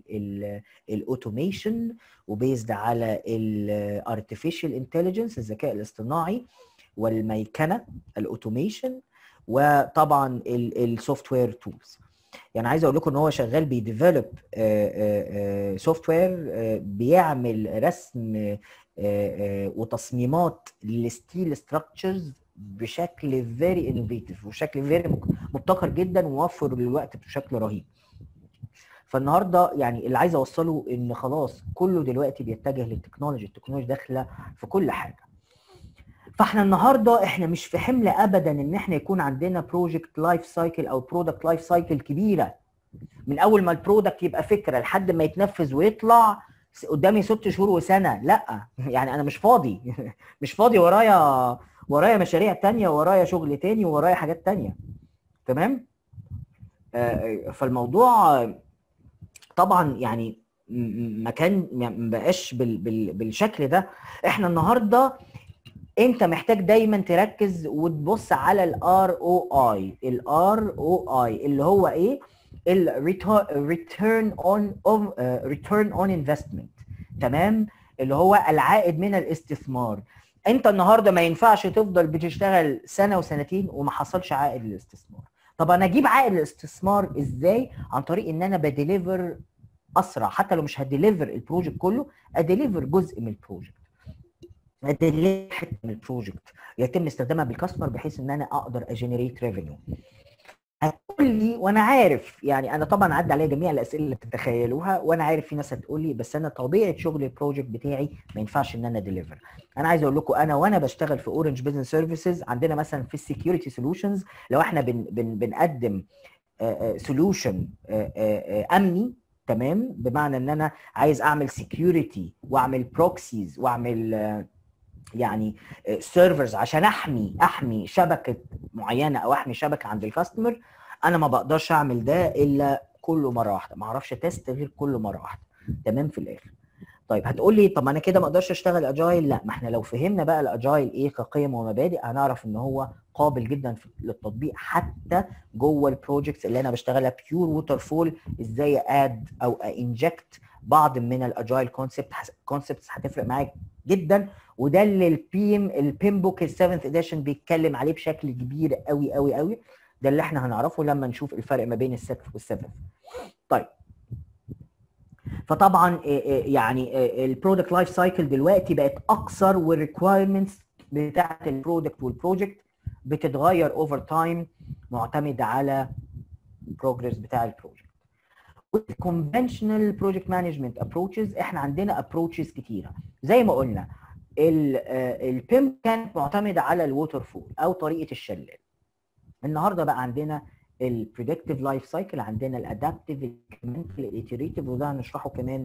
الاوتوميشن وبيزد على الارتفيشال انتليجنس الذكاء الاصطناعي والميكنه الاوتوميشن وطبعا السوفت وير تولز. يعني عايز اقول لكم ان هو شغال بيديفلوب سوفت وير بيعمل رسم وتصميمات للستيل ستراكشرز بشكل فيري انوفيتيف وشكل فيري مبتكر جدا وموفر للوقت بشكل رهيب. فالنهارده يعني اللي عايز اوصله ان خلاص كله دلوقتي بيتجه للتكنولوجي، التكنولوجيا داخله في كل حاجه. فاحنا النهارده احنا مش في حمل ابدا ان احنا يكون عندنا بروجكت لايف سايكل او برودكت لايف سايكل كبيره من اول ما البرودكت يبقى فكره لحد ما يتنفذ ويطلع قدامي ست شهور وسنه. لا يعني انا مش فاضي مش فاضي ورايا ورايا مشاريع تانية ورايا شغل تاني ورايا حاجات تانية. تمام. آه فالموضوع طبعا يعني ما كان ما بقاش بال بال بالشكل ده. احنا النهارده انت محتاج دايما تركز وتبص على الار او اي. الار او اي اللي هو ايه؟ الريتيرن اون اوف ريتيرن اون انفستمنت. تمام. اللي هو العائد من الاستثمار. انت النهارده ما ينفعش تفضل بتشتغل سنه وسنتين وما حصلش عائد للاستثمار. طب انا اجيب عائد الاستثمار ازاي؟ عن طريق ان انا بديليفر اسرع، حتى لو مش هديليفر البروجكت كله اديليفر جزء من البروجكت، اديليفر حته من البروجكت يتم استخدامها بالكاستمر بحيث ان انا اقدر اجنريت ريفينيو. هتقول لي وانا عارف يعني انا طبعا عدى عليا جميع الاسئله اللي بتتخيلوها وانا عارف في ناس هتقول لي بس انا طبيعه شغل البروجكت بتاعي ما ينفعش ان انا ديليفر. انا عايز اقول لكم انا وانا بشتغل في اورنج بزنس سيرفيسز عندنا مثلا في السكيورتي سولوشنز لو احنا بن بن بنقدم سولوشن امني. تمام. بمعنى ان انا عايز اعمل سكيورتي واعمل بروكسيز واعمل يعني سيرفرز عشان احمي احمي شبكه معينه او احمي شبكه عند الكاستمر. انا ما بقدرش اعمل ده الا كله مره واحده، ما اعرفش تيست غير كله مره واحده. تمام. في الاخر طيب هتقول لي طب انا كده ما اقدرش اشتغل اجايل. لا، ما احنا لو فهمنا بقى الاجايل ايه كقيم ومبادئ هنعرف ان هو قابل جدا للتطبيق حتى جوه البروجكتس اللي انا بشتغلها بيور ووتر فول. ازاي اد او انجكت بعض من الاجايل كونسبت كونسبتس هتفرق معاك جدا. وده اللي البيم البيم بوك السفنث اديشن بيتكلم عليه بشكل كبير قوي قوي قوي. ده اللي احنا هنعرفه لما نشوف الفرق ما بين السكس والسفنث. طيب فطبعا يعني البرودكت لايف سايكل دلوقتي بقت اقصر والريكوايرمنتس بتاعه البرودكت والبروجكت بتتغير اوفر تايم معتمده على البروجرس بتاع البروجكت. والكونفنشنال بروجكت مانجمنت ابروتشز احنا عندنا ابروتشز كتيره زي ما قلنا. البيم كانت معتمده على الووتر فول او طريقه الشلال. النهارده بقى عندنا البريدكتيف لايف سايكل، عندنا الادابتيف الايتريتيف وده هنشرحه كمان.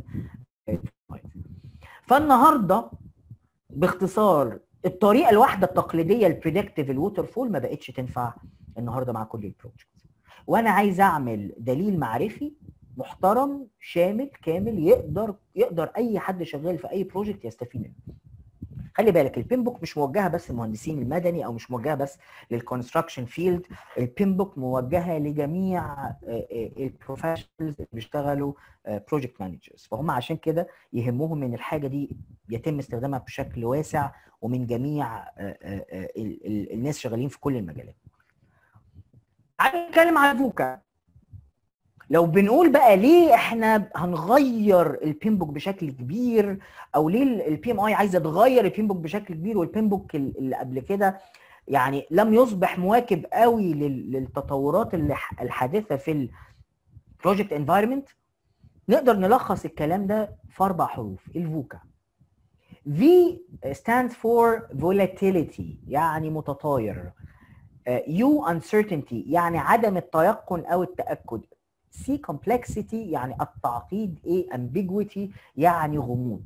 فالنهارده باختصار الطريقه الواحده التقليديه البريدكتيف الووتر فول ما بقتش تنفع النهارده مع كل البروجكتس. وانا عايز اعمل دليل معرفي محترم شامل كامل يقدر يقدر اي حد شغال في اي بروجكت يستفيد منه. خلي بالك البيم بوك مش موجهه بس للمهندسين المدني او مش موجهه بس للكونستراكشن فيلد. البيم بوك موجهه لجميع البروفيشنالز اللي بيشتغلوا بروجكت مانجرز، فهم عشان كده يهمهم ان الحاجه دي يتم استخدامها بشكل واسع ومن جميع الناس شغالين في كل المجالات. تعالوا نتكلم على فوكا. لو بنقول بقى ليه احنا هنغير البيم بوك بشكل كبير او ليه البي ام اي عايزه تغير البيم بوك بشكل كبير والبيم بوك اللي قبل كده يعني لم يصبح مواكب قوي للتطورات الحادثه في البروجكت انفايرمنت، نقدر نلخص الكلام ده في اربع حروف. الفوكا. V stands for volatility يعني متطاير. U uncertainty يعني عدم التيقن او التاكد. C complexity يعني التعقيد. A ambiguity يعني غموض.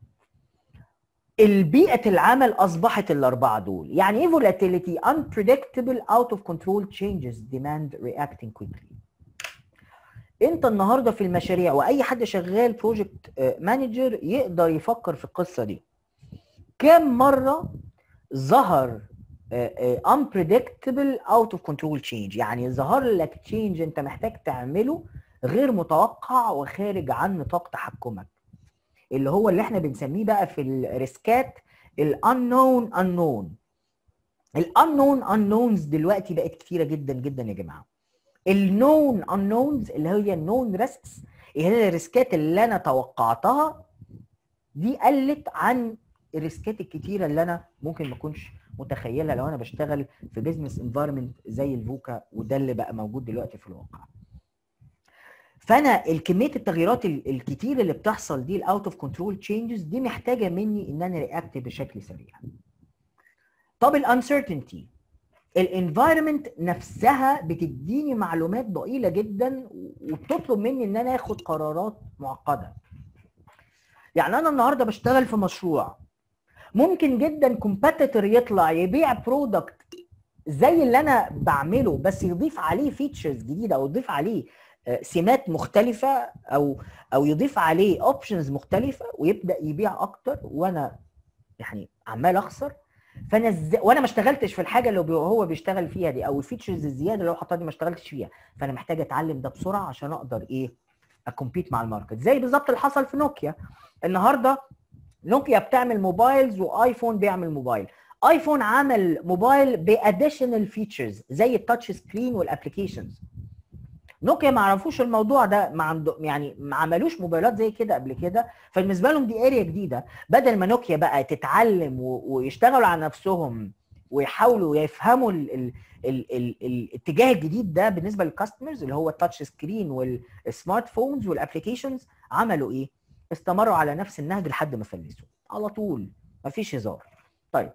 البيئة العمل أصبحت الأربعة دول. يعني إيه volatility؟ unpredictable out of control changes demand reacting quickly. أنت النهاردة في المشاريع وأي حد شغال بروجكت مانجر يقدر يفكر في القصة دي. كم مرة ظهر unpredictable out of control change يعني ظهر لك change أنت محتاج تعمله غير متوقع وخارج عن نطاق تحكمك، اللي هو اللي احنا بنسميه بقى في الريسكات الانون انون. الانون انونز دلوقتي بقت كتيره جدا جدا يا جماعه. النون انونز اللي هي النون ريسكس، اللي هي الريسكات اللي انا توقعتها، دي قلت عن الريسكات الكتيره اللي انا ممكن ما اكونش متخيلها لو انا بشتغل في بيزنس انفايرمنت زي الفوكا، وده اللي بقى موجود دلوقتي في الواقع. فانا الكميه التغييرات الكتير اللي بتحصل دي، الاوت اوف كنترول تشينجز دي، محتاجه مني ان انا رياكت بشكل سريع. طب الانسرتينتي، الانفايرمنت نفسها بتديني معلومات ضئيله جدا وبتطلب مني ان انا اخد قرارات معقده. يعني انا النهارده بشتغل في مشروع، ممكن جدا كومبيتيتور يطلع يبيع برودكت زي اللي انا بعمله بس يضيف عليه فيتشرز جديده، او يضيف عليه سمات مختلفه، او او يضيف عليه اوبشنز مختلفه ويبدا يبيع اكتر، وانا يعني عمال اخسر. فانا ازاي وانا ما اشتغلتش في الحاجه اللي هو بيشتغل فيها دي، او الفيتشرز الزياده اللي هو حاططها دي ما اشتغلتش فيها، فانا محتاج اتعلم ده بسرعه عشان اقدر ايه اكمبيت مع الماركت. زي بالظبط اللي حصل في نوكيا. النهارده نوكيا بتعمل موبايلز وايفون بيعمل موبايل. ايفون عمل موبايل باديشنال فيتشرز زي التاتش سكرين والابلكيشنز. نوكيا ما عرفوش الموضوع ده، ما عنده يعني ما عملوش موبايلات زي كده قبل كده، فبالنسبه لهم دي اريا جديده. بدل ما نوكيا بقى تتعلم ويشتغلوا على نفسهم ويحاولوا يفهموا ال ال ال ال الاتجاه الجديد ده بالنسبه للكاستمرز اللي هو التاتش سكرين والسمارت فونز والابلكيشنز، عملوا ايه؟ استمروا على نفس النهج لحد ما فلسوا على طول، مفيش هزار. طيب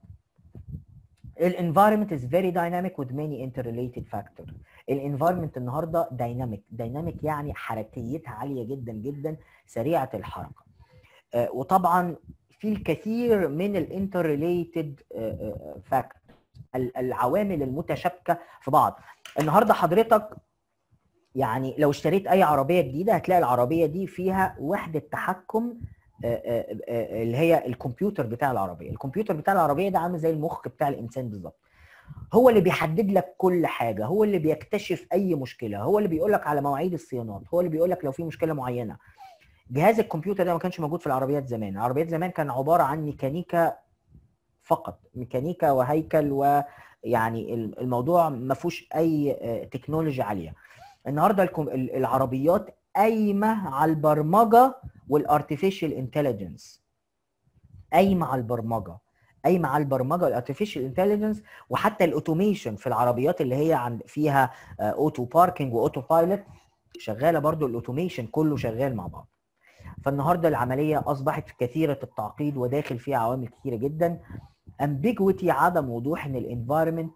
الانفايرمنت از فيري دايناميك with many interrelated factors. الانفايرمنت النهارده دايناميك، دايناميك يعني حركيتها عاليه جدا جدا، سريعه الحركه. آه وطبعا في الكثير من الانترريليتد فاكتور، العوامل المتشابكه في بعض. النهارده حضرتك يعني لو اشتريت اي عربيه جديده هتلاقي العربيه دي فيها وحده تحكم اللي هي الكمبيوتر بتاع العربيه. الكمبيوتر بتاع العربيه ده عامل زي المخ بتاع الانسان بالظبط، هو اللي بيحدد لك كل حاجه، هو اللي بيكتشف اي مشكله، هو اللي بيقول لك على مواعيد الصيانات، هو اللي بيقول لك لو في مشكله معينه. جهاز الكمبيوتر ده ما كانش موجود في العربيات زمان. العربيات زمان كان عباره عن ميكانيكا فقط، ميكانيكا وهيكل، ويعني الموضوع ما فيهوش اي تكنولوجيا عاليه. النهارده العربيات قايمه على البرمجه والارتفيشال انتليجنس، قايمه على البرمجه قايمه على البرمجه والارتفيشال انتليجنس، وحتى الاوتوميشن في العربيات اللي هي عند فيها اوتو باركنج واوتو بايلوت شغاله برضو، الاوتوميشن كله شغال مع بعض. فالنهارده العمليه اصبحت كثيره التعقيد وداخل فيها عوامل كثيره جدا. امبيجويتي، عدم وضوح ان الانفايرمنت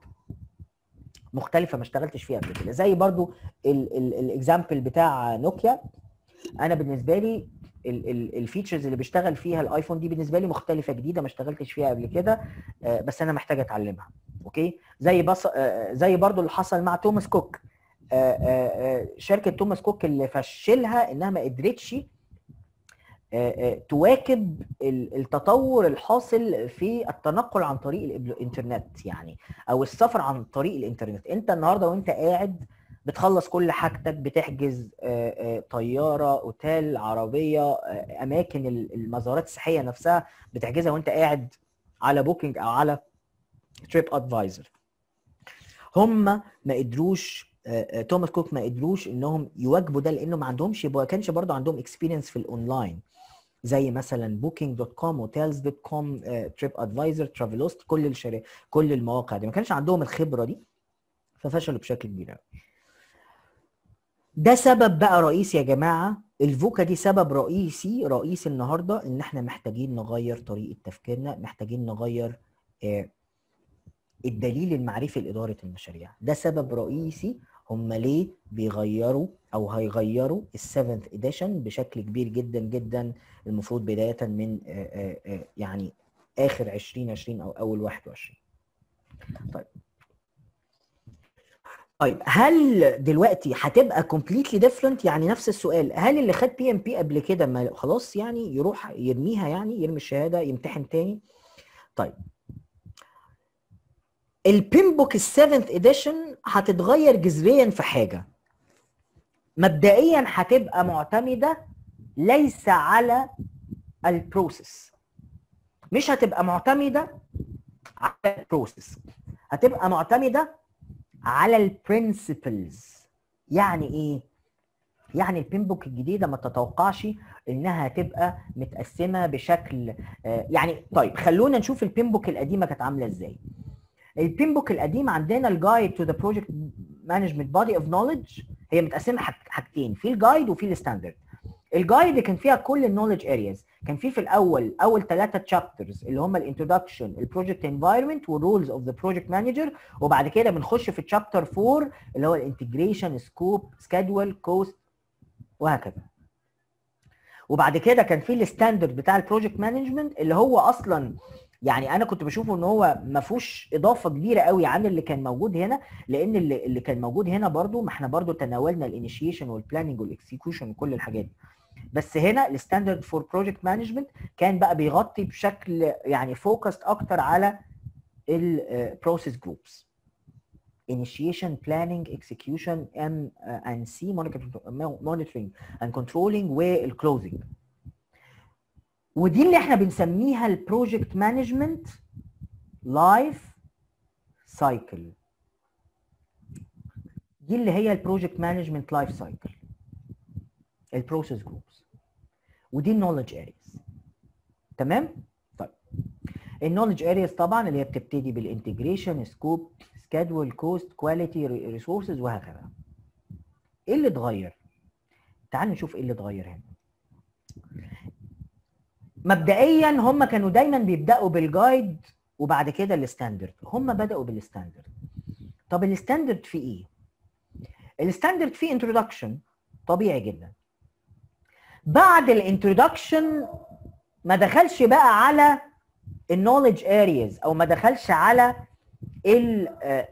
مختلفه ما اشتغلتش فيها قبل كده. زي برضو الاكزامبل بتاع نوكيا، انا بالنسبه لي الفيتشرز اللي بيشتغل فيها الايفون دي بالنسبه لي مختلفه جديده ما اشتغلتش فيها قبل كده، بس انا محتاج اتعلمها. اوكي، زي بص زي برضو اللي حصل مع توماس كوك. شركه توماس كوك اللي فشلها انها ما قدرتش تواكب التطور الحاصل في التنقل عن طريق الانترنت، يعني او السفر عن طريق الانترنت. انت النهارده وانت قاعد بتخلص كل حاجتك، بتحجز طياره، اوتيل، عربيه، اماكن المزارات السياحيه نفسها بتحجزها وانت قاعد على بوكينج او على تريب ادفايزر. هم ما قدروش، توماس كوك ما قدروش انهم يواجبوا ده، لانه ما عندهمش، ما كانش برضه عندهم اكسبيرينس في الاونلاين زي مثلا بوكينج دوت كوم، هوتيلز دوت كوم، تريب ادفايزر، ترافلوست، كل الشركات كل المواقع دي ما كانش عندهم الخبره دي، ففشلوا بشكل كبير قوي. ده سبب بقى رئيسي يا جماعه، الفوكا دي سبب رئيسي رئيسي النهارده ان احنا محتاجين نغير طريقه تفكيرنا، محتاجين نغير آه الدليل المعرفي لاداره المشاريع. ده سبب رئيسي هم ليه بيغيروا او هيغيروا السفنث اديشن بشكل كبير جدا جدا، المفروض بدايه من آآ آآ يعني اخر عشرين عشرين او اول واحد وعشرين. طيب طيب هل دلوقتي هتبقى كومبليتلي ديفرنت؟ يعني نفس السؤال، هل اللي خد بي ام بي قبل كده ما خلاص يعني يروح يرميها، يعني يرمي الشهاده يمتحن تاني؟ طيب البيمبوك السفنث اديشن هتتغير جذريا في حاجه، مبدئيا هتبقى معتمده ليس على البروسيس، مش هتبقى معتمده على البروسيس، هتبقى معتمده على البرنسبلز. يعني ايه؟ يعني البين بوك الجديده ما تتوقعش انها هتبقى متقسمه بشكل يعني. طيب خلونا نشوف البين بوك القديمه كانت عامله ازاي. البين بوك القديم عندنا الجايد تو ذا بروجكت مانجمنت بودي اوف نوليدج، هي متقسمه حاجتين، في الجايد وفي الستاندرد. الجايد كان فيها كل النوليدج ارياز، كان في في الاول اول ثلاثه تشابترز اللي هم الانترودكشن، البروجكت انفايرمنت، والرولز اوف ذا بروجكت مانجر، وبعد كده بنخش في الشابتر أربعة اللي هو الانتجريشن، سكوب، سكادول، كوست، وهكذا. وبعد كده كان في الستاندرد بتاع البروجكت مانجمنت اللي هو اصلا يعني انا كنت بشوفه ان هو ما فيهوش اضافه كبيره قوي عن اللي كان موجود هنا، لان اللي, اللي كان موجود هنا برضو ما احنا برضو تناولنا الانيشيشن والبلاننج والاكسكيوشن وكل الحاجات دي. بس هنا الستاندرد فور بروجكت مانجمنت كان بقى بيغطي بشكل يعني فوكست اكتر على البروسيس جروبس، initiation, planning, execution, M and C, monitoring and controlling والclosing. ودي اللي احنا بنسميها البروجكت مانجمنت لايف سايكل. دي اللي هي البروجكت مانجمنت لايف سايكل، البروسيس جروبس، ودي النولج ارياز. تمام؟ طيب النولج ارياز طبعا اللي هي بتبتدي بالانتجريشن، سكوب، سكادول، كوست، كواليتي، ريسورسز، وهكذا. ايه اللي اتغير؟ تعالوا نشوف ايه اللي اتغير هنا. مبدئيا هم كانوا دايما بيبداوا بالجايد وبعد كده الستاندرد، هم بداوا بالستاندرد. طب الستاندرد فيه ايه؟ الستاندرد فيه انترودكشن طبيعي جدا. بعد الانترودكشن ما دخلش بقى على النولج ارياز او ما دخلش على ال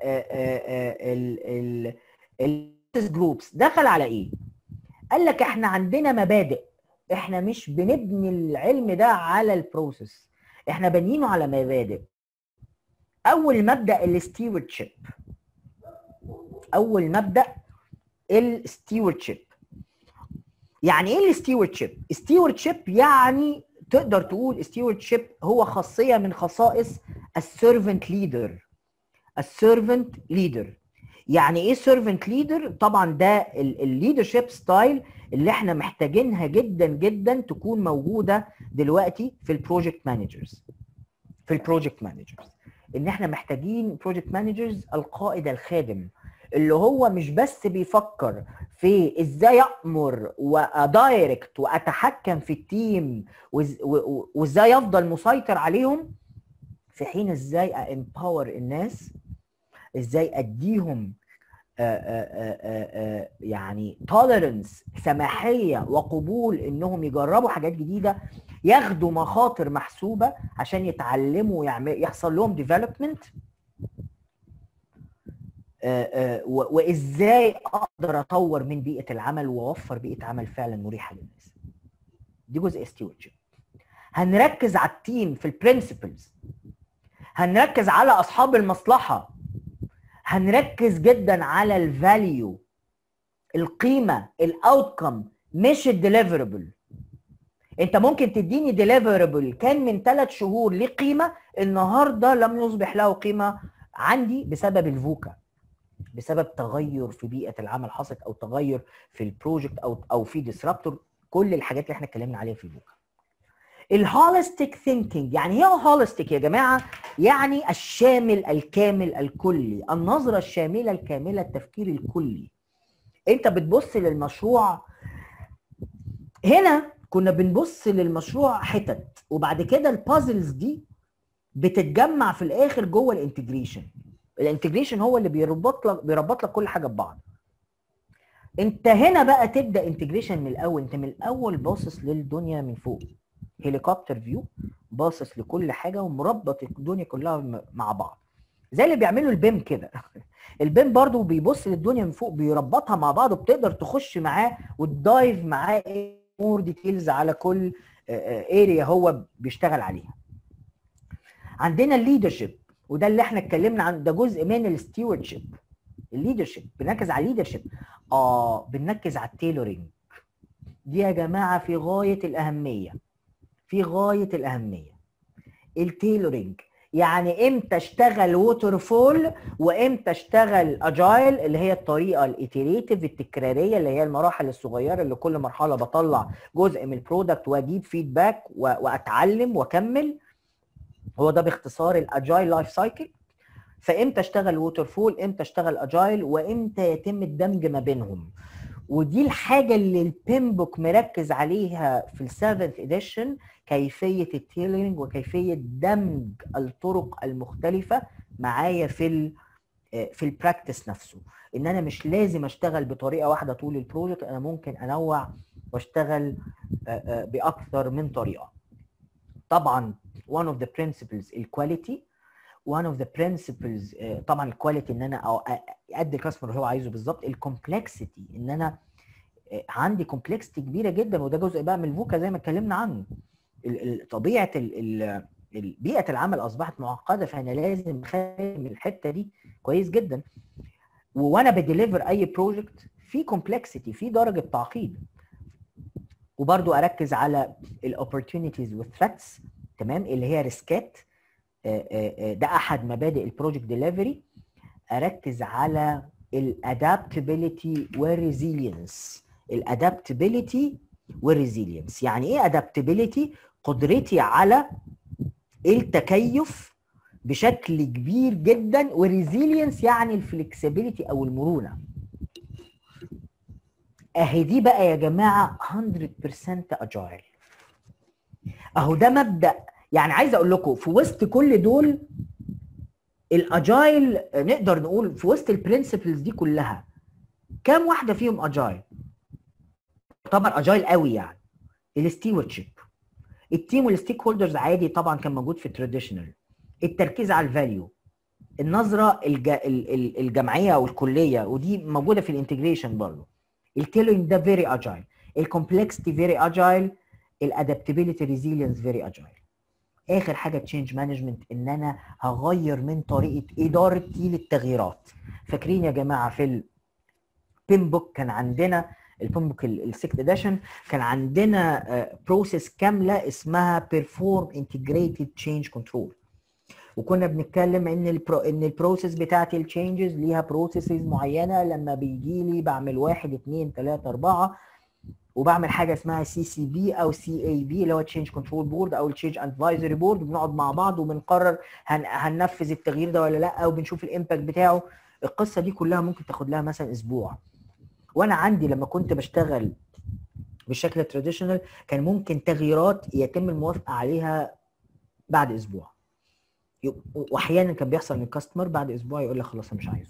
ال ال جروبس. دخل على ايه؟ قال لك احنا عندنا مبادئ، احنا مش بنبني العلم ده على البروسيس، احنا بنينه على مبادئ. اول مبدا الستيوردشيب، اول مبدا الستيوردشيب. يعني ايه الستيوردشيب؟ ستيوردشيب يعني تقدر تقول ستيوردشيب هو خاصيه من خصائص السيرفنت ليدر. السيرفنت ليدر يعني ايه سيرفنت ليدر؟ طبعا ده الليدرشيب ستايل اللي احنا محتاجينها جدا جدا تكون موجوده دلوقتي في البروجكت مانجرز. في البروجكت مانجرز ان احنا محتاجين بروجكت مانجرز القائد الخادم، اللي هو مش بس بيفكر في ازاي امر وادايركت واتحكم في التيم وازاي افضل مسيطر عليهم، في حين ازاي امباور الناس، ازاي اديهم آآ آآ آآ يعني توليرنس، سماحيه وقبول انهم يجربوا حاجات جديده، ياخدوا مخاطر محسوبه عشان يتعلموا ويعمل يحصل لهم ديفلوبمنت، وازاي اقدر اطور من بيئه العمل واوفر بيئه عمل فعلا مريحه للناس. دي جزء ستيوردشيب. هنركز على التيم في البرنسبلز، هنركز على اصحاب المصلحه، هنركز جدا على الفاليو، القيمه، الاوتكم، مش الديليفربل. انت ممكن تديني ديليفربل كان من ثلاث شهور ليه قيمه، النهارده لم يصبح له قيمه عندي بسبب الفوكا، بسبب تغير في بيئه العمل حصلت، او تغير في البروجكت، او او في ديسرابتور، كل الحاجات اللي احنا اتكلمنا عليها في الفوكا. الهوليستيك ثينكينج يعني ايه هوليستيك يا جماعه؟ يعني الشامل الكامل الكلي، النظره الشامله الكامله، التفكير الكلي. انت بتبص للمشروع، هنا كنا بنبص للمشروع حتت، وبعد كده البازلز دي بتتجمع في الاخر جوه الانتجريشن. الانتجريشن هو اللي بيربط لك بيربط لك كل حاجه ببعض. انت هنا بقى تبدا انتجريشن من الاول، انت من الاول باصص للدنيا من فوق، هليكوبتر فيو، باصص لكل حاجه ومربط الدنيا كلها مع بعض، زي اللي بيعملوا البيم كده. البيم برضو بيبص للدنيا من فوق، بيربطها مع بعض، وبتقدر تخش معاه وتدايف معاه مور ديتيلز على كل اريا هو بيشتغل عليها. عندنا الليدرشيب، وده اللي احنا اتكلمنا عن ده، جزء من الستيوردشيب. الليدرشيب، بنركز على الليدرشيب. اه بنركز على التيلورينج. دي يا جماعه في غايه الاهميه، في غايه الاهميه. التيلورينج يعني امتى اشتغل ووتر فول وامتى اشتغل اجايل، اللي هي الطريقه الايتريتيف التكراريه، اللي هي المراحل الصغيره اللي كل مرحله بطلع جزء من البرودكت واجيب فيدباك واتعلم واكمل. هو ده باختصار الاجايل لايف سايكل. فامتى اشتغل ووتر فول، امتى اشتغل اجايل، وامتى يتم الدمج ما بينهم. ودي الحاجه اللي البيمبوك مركز عليها في السيفنث اديشن، كيفيه التيلرنج وكيفيه دمج الطرق المختلفه معايا في ال في البراكتس نفسه. ان انا مش لازم اشتغل بطريقه واحده طول البروجكت، انا ممكن انوع واشتغل باكثر من طريقه. طبعا one of the principles الكواليتي، one of the principles طبعا الكواليتي ان انا ادي الكاستمر اللي هو عايزه بالظبط. الكومبلكسيتي ان انا عندي كومبلكسيتي كبيره جدا، وده جزء بقى من الفوكا زي ما اتكلمنا عنه. طبيعه بيئه العمل اصبحت معقده، فانا لازم اخلي من الحته دي كويس جدا. وانا بديليفر اي بروجكت في كومبلكسيتي، في درجه تعقيد. وبرضو اركز على الاوبورتيونيتيز والثريتس، تمام، اللي هي ريسكات. ده احد مبادئ البروجكت ديليفري. اركز على الادابتابيلتي والريزيلينس. الادابتابيلتي والريزيلينس يعني ايه ادابتابيلتي؟ قدرتي على التكيف بشكل كبير جدا، والريزيلينس يعني الفلكسبيليتي او المرونه. اهي دي بقى يا جماعه مية بالمية اجايل. اهو ده مبدا. يعني عايز اقول لكم في وسط كل دول الاجايل، نقدر نقول في وسط البرنسبلز دي كلها كام واحده فيهم اجايل؟ طبعا اجايل قوي يعني الستيوردشيب. التيم والستيك هولدرز عادي طبعا كان موجود في التراديشنال. التركيز على الفاليو، النظره الج... الجمعيه او الكليه، ودي موجوده في الانتجريشن برضه. التيلرنج ده فيري اجايل. الكومبلكسيتي فيري اجايل. الادابتابيلتي ريزيلينس فيري اجايل. اخر حاجه تشينج مانجمنت، ان انا هغير من طريقه ادارتي للتغييرات. فاكرين يا جماعه في البيمبوك كان عندنا البيمبوك السكت اديشن كان عندنا بروسيس كامله اسمها بيرفورم انتجريتد تشينج كنترول. وكنا بنتكلم ان البرو ان البروسيس بتاعت التشينجز ليها بروسيسز معينه. لما بيجي لي بعمل واحد اثنين ثلاثه اربعه، وبعمل حاجه اسمها سي سي بي او سي اي بي اللي هو تشينج كنترول بورد او التشينج ادفايزري بورد. بنقعد مع بعض وبنقرر هن... هننفذ التغيير ده ولا لا، وبنشوف الامباكت بتاعه. القصه دي كلها ممكن تاخد لها مثلا اسبوع. وانا عندي لما كنت بشتغل بالشكل التراديشنال كان ممكن تغييرات يتم الموافقه عليها بعد اسبوع، واحيانا كان بيحصل من الكاستمر بعد اسبوع يقول لك خلاص انا مش عايزه.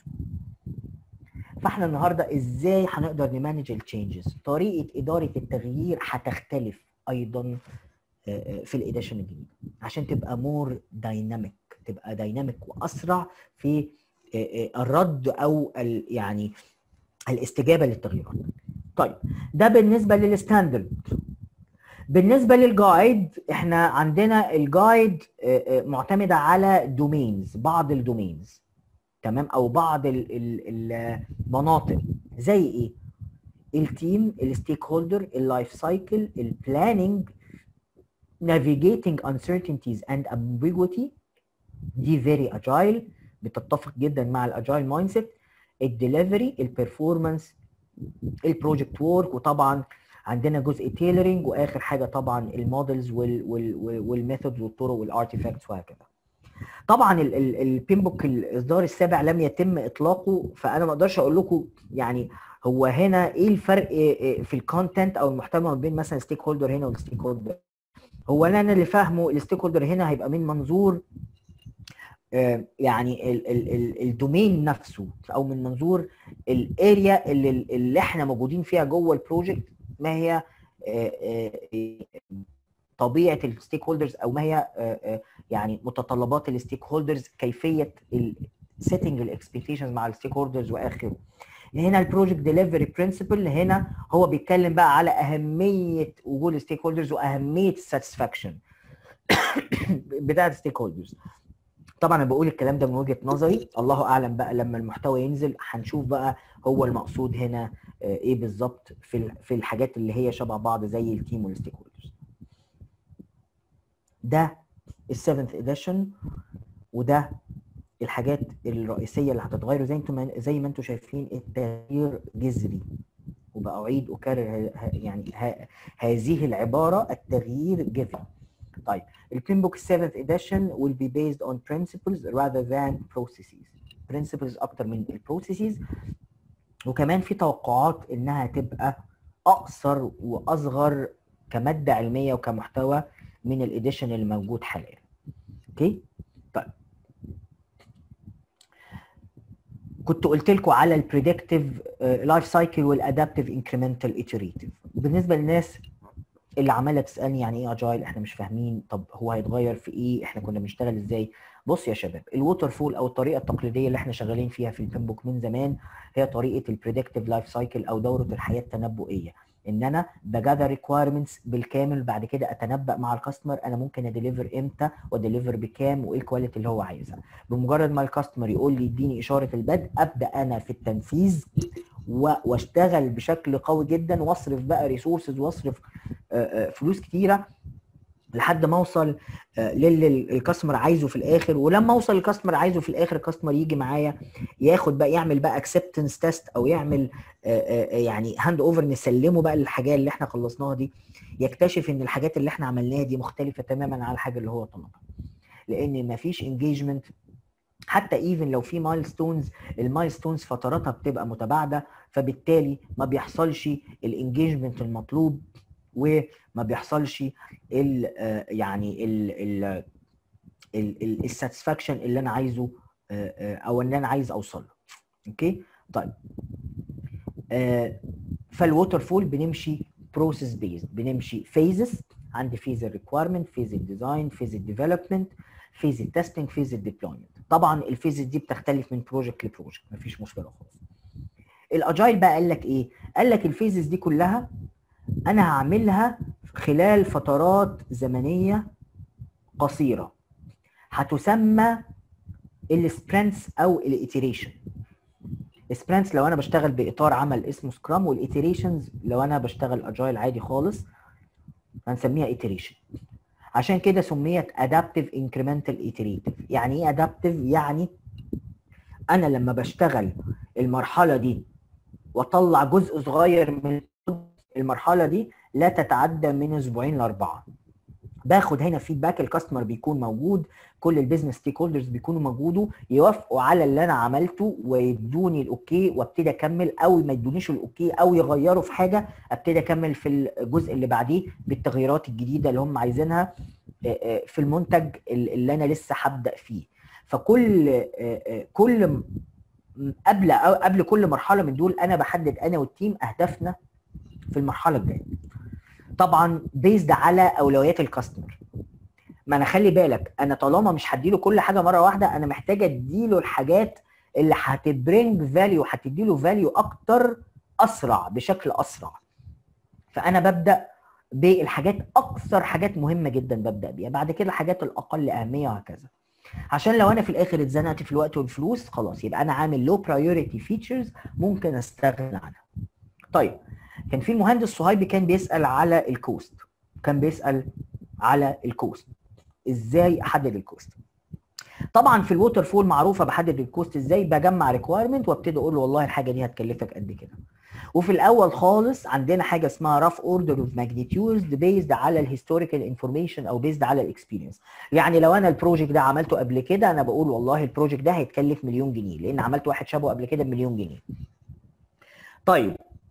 فاحنا النهارده ازاي هنقدر نمانج التشينجز؟ طريقه اداره التغيير هتختلف ايضا في الاديشن الجديد عشان تبقى مور دايناميك، تبقى دايناميك واسرع في الرد او يعني الاستجابه للتغييرات. طيب ده بالنسبه للستاندرد. بالنسبه للجايد، احنا عندنا الجايد معتمده على دومينز، بعض الدومينز، تمام، او بعض المناطق. زي ايه؟ التيم، الستيك هولدر، اللايف سايكل، البلاننج، navigating uncertainties and ambiguity. دي very agile، بتتفق جدا مع الاجايل مايند سيت. الدليفري، البرفورمانس، البروجكت وورك، وطبعا عندنا جزء تيلرنج، واخر حاجه طبعا المودلز والميثودز والطرق والارتيفاكتس وهكذا. طبعا البيمبوك الاصدار السابع لم يتم اطلاقه، فانا ما اقدرش اقول لكم يعني هو هنا ايه الفرق في الكونتنت او المحتوى ما بين مثلا ستيك هولدر هنا والستيك هولدر. هو انا اللي فاهمه الستيك هولدر هنا هيبقى من منظور يعني الدومين نفسه، او من منظور الاريا اللي, اللي احنا موجودين فيها جوه البروجكت، ما هي طبيعه الستيك هولدرز، او ما هي يعني متطلبات الستيك هولدرز، كيفيه سيتنج الاكسبكتيشنز مع الستيك هولدرز واخره. هنا البروجكت ديليفري برنسبل هنا هو بيتكلم بقى على اهميه وجود الستيك هولدرز واهميه الساتسفاكشن بتاعه الستيك هولدرز. طبعا انا بقول الكلام ده من وجهة نظري، الله اعلم بقى لما المحتوى ينزل هنشوف بقى هو المقصود هنا ايه بالظبط في في الحاجات اللي هي شبه بعض زي التيم والستيك هولدرز. ده السفنث اديشن، وده الحاجات الرئيسيه اللي هتتغير. زي انتم زي ما انتم شايفين التغيير جذري، وبأعيد أكرر يعني هذه العبارة، التغيير جذري. طيب البين بوك seventh edition will be based on principles rather than processes. principles أكتر من البروسيسز، وكمان في توقعات إنها تبقى أقصر وأصغر كمادة علمية وكمحتوى من الإديشن اللي موجود حاليا. أوكي؟ طيب كنت قلت لكم على البريدكتيف لايف سايكل والادابتيف انكريمنتال ايتريتيف. بالنسبه للناس اللي عماله تسالني يعني ايه اجايل، احنا مش فاهمين، طب هو هيتغير في ايه، احنا كنا بنشتغل ازاي؟ بص يا شباب، الووتر فول او الطريقه التقليديه اللي احنا شغالين فيها في البين بوك من زمان هي طريقه البريدكتيف لايف سايكل او دوره الحياه التنبؤيه، ان انا بجاذر ريكوايرمنتس بالكامل، بعد كده اتنبأ مع الكاستمر انا ممكن اديليفر امتى واديليفر بكام وايه الكواليتي اللي هو عايزها. بمجرد ما الكاستمر يقول لي اديني اشاره البدء، ابدا انا في التنفيذ واشتغل بشكل قوي جدا، واصرف بقى ريسورسز واصرف فلوس كتيره لحد ما اوصل للي الكاستمر عايزه في الاخر. ولما اوصل للكاستمر عايزه في الاخر، الكاستمر يجي معايا ياخد بقى يعمل بقى اكسبتنس تيست او يعمل يعني هاند اوفر، نسلمه بقى الحاجات اللي احنا خلصناها دي، يكتشف ان الحاجات اللي احنا عملناها دي مختلفه تماما عن الحاجه اللي هو طلبها، لان مفيش انجيجمنت. حتى ايفن لو في مايلستونز، المايلستونز فتراتها بتبقى متباعده، فبالتالي ما بيحصلش الانجيجمنت المطلوب، وما بيحصلش ال يعني ال ال الساتسفاكشن اللي انا عايزه او ان انا عايز اوصل له. اوكي طيب، فالووتر فول بنمشي بروسيس بيزد، بنمشي فيزز. عندي فيز الريكويرمنت، فيز الديزاين، فيز الديفلوبمنت، فيز التستنج، فيز الديبلويمنت. طبعا الفيزز دي بتختلف من بروجكت لبروجكت، مفيش مشكله خالص. الاجايل بقى قال لك ايه؟ قال لك الفيزز دي كلها انا هعملها خلال فترات زمنيه قصيره، هتسمى السبرنتس او الايتريشن. السبرنتس لو انا بشتغل باطار عمل اسمه سكرام، والايتريشنز لو انا بشتغل اجايل عادي خالص هنسميها ايتريشن. عشان كده سميت ادابتيف انكريمنتال ايتريتيف. يعني ايه ادابتيف؟ يعني انا لما بشتغل المرحله دي واطلع جزء صغير من المرحله دي لا تتعدى من اسبوعين لاربعه، باخد هنا فيدباك، الكاستمر بيكون موجود، كل البيزنس ستيك هولدرز بيكونوا موجودوا، يوافقوا على اللي انا عملته ويدوني الاوكي وابتدي اكمل، او ما يدونيش الاوكي او يغيروا في حاجه ابتدي اكمل في الجزء اللي بعديه بالتغييرات الجديده اللي هم عايزينها في المنتج اللي انا لسه هبدا فيه. فكل كل قبل قبل كل مرحله من دول انا بحدد انا والتيم اهدافنا في المرحله الجايه، طبعا بيزد على اولويات الكاستمر. ما انا خلي بالك، انا طالما مش هديله كل حاجه مره واحده، انا محتاج اديله الحاجات اللي هتبرينج فاليو، هتديله فاليو اكتر اسرع، بشكل اسرع. فانا ببدا بالحاجات اكثر حاجات مهمه جدا ببدا بيها، بعد كده الحاجات الاقل اهميه وهكذا، عشان لو انا في الاخر اتزنقت في الوقت والفلوس خلاص يبقى انا عامل لو برايورتي فيتشرز ممكن استغنى عنها. طيب كان في المهندس صهيبي كان بيسال على الكوست، كان بيسال على الكوست ازاي احدد الكوست. طبعا في الووتر فول معروفه بحدد الكوست ازاي، بجمع ريكويرمنت وابتدي اقول له والله الحاجه دي هتكلفك قد كده. وفي الاول خالص عندنا حاجه اسمها راف اوردر اوف ماجنيتيودز بيزد على الهيستوريكال انفورميشن او بيزد على الاكسبيرينس. يعني لو انا البروجكت ده عملته قبل كده انا بقول والله البروجكت ده هيتكلف مليون جنيه لان عملت واحد شبهه قبل كده بمليون جنيه. طيب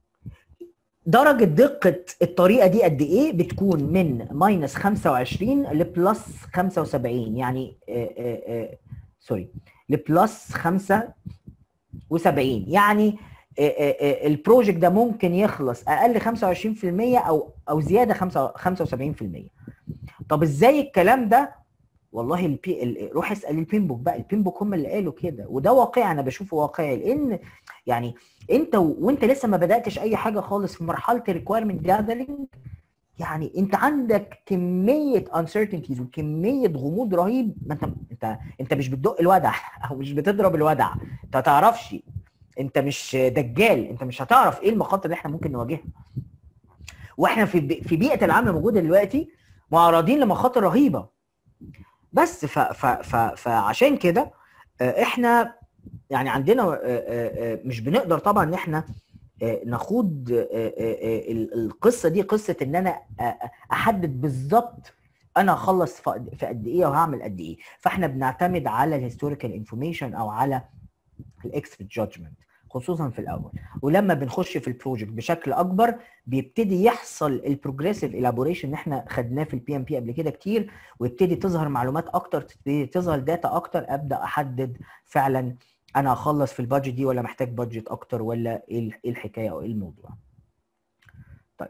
درجه دقه الطريقه دي قد ايه؟ بتكون من ماينس خمسة وعشرين لبلس خمسة وسبعين، يعني آآ آآ سوري لبلس خمسة وسبعين. يعني البروجكت ده ممكن يخلص اقل خمسة وعشرين في المية او او زياده خمسة وسبعين في المية. طب ازاي الكلام ده؟ والله البي... روح اسال البين بوك بقى، البين بوك هم اللي قالوا كده، وده واقعي، انا بشوفه واقعي. لان يعني انت و... وانت لسه ما بداتش اي حاجه خالص في مرحله الريكويرمنت جاذرنج، يعني انت عندك كميه uncertainties وكميه غموض رهيب، ما انت انت انت مش بتدق الودع او مش بتضرب الودع، انت ما تعرفش، انت مش دجال، انت مش هتعرف ايه المخاطر اللي احنا ممكن نواجهها. واحنا في في بيئه العمل الموجوده دلوقتي معرضين لمخاطر رهيبه. بس ف ف ف فعشان كده احنا يعني عندنا مش بنقدر طبعا ان احنا نخوض القصه دي، قصه ان انا احدد بالظبط انا هخلص في قد ايه وهعمل قد ايه. فاحنا بنعتمد على الهيستوريكال انفورميشن او على الاكسبرت جادجمنت خصوصا في الاول. ولما بنخش في البروجكت بشكل اكبر بيبتدي يحصل البروجريسيف الابوريشن اللي احنا خدناه في البي ام بي قبل كده كتير، ويبتدي تظهر معلومات اكتر، تبتدي تظهر داتا اكتر، ابدا احدد فعلا انا هخلص في البادجت دي ولا محتاج بادجت اكتر ولا ايه الحكايه او ايه الموضوع. طيب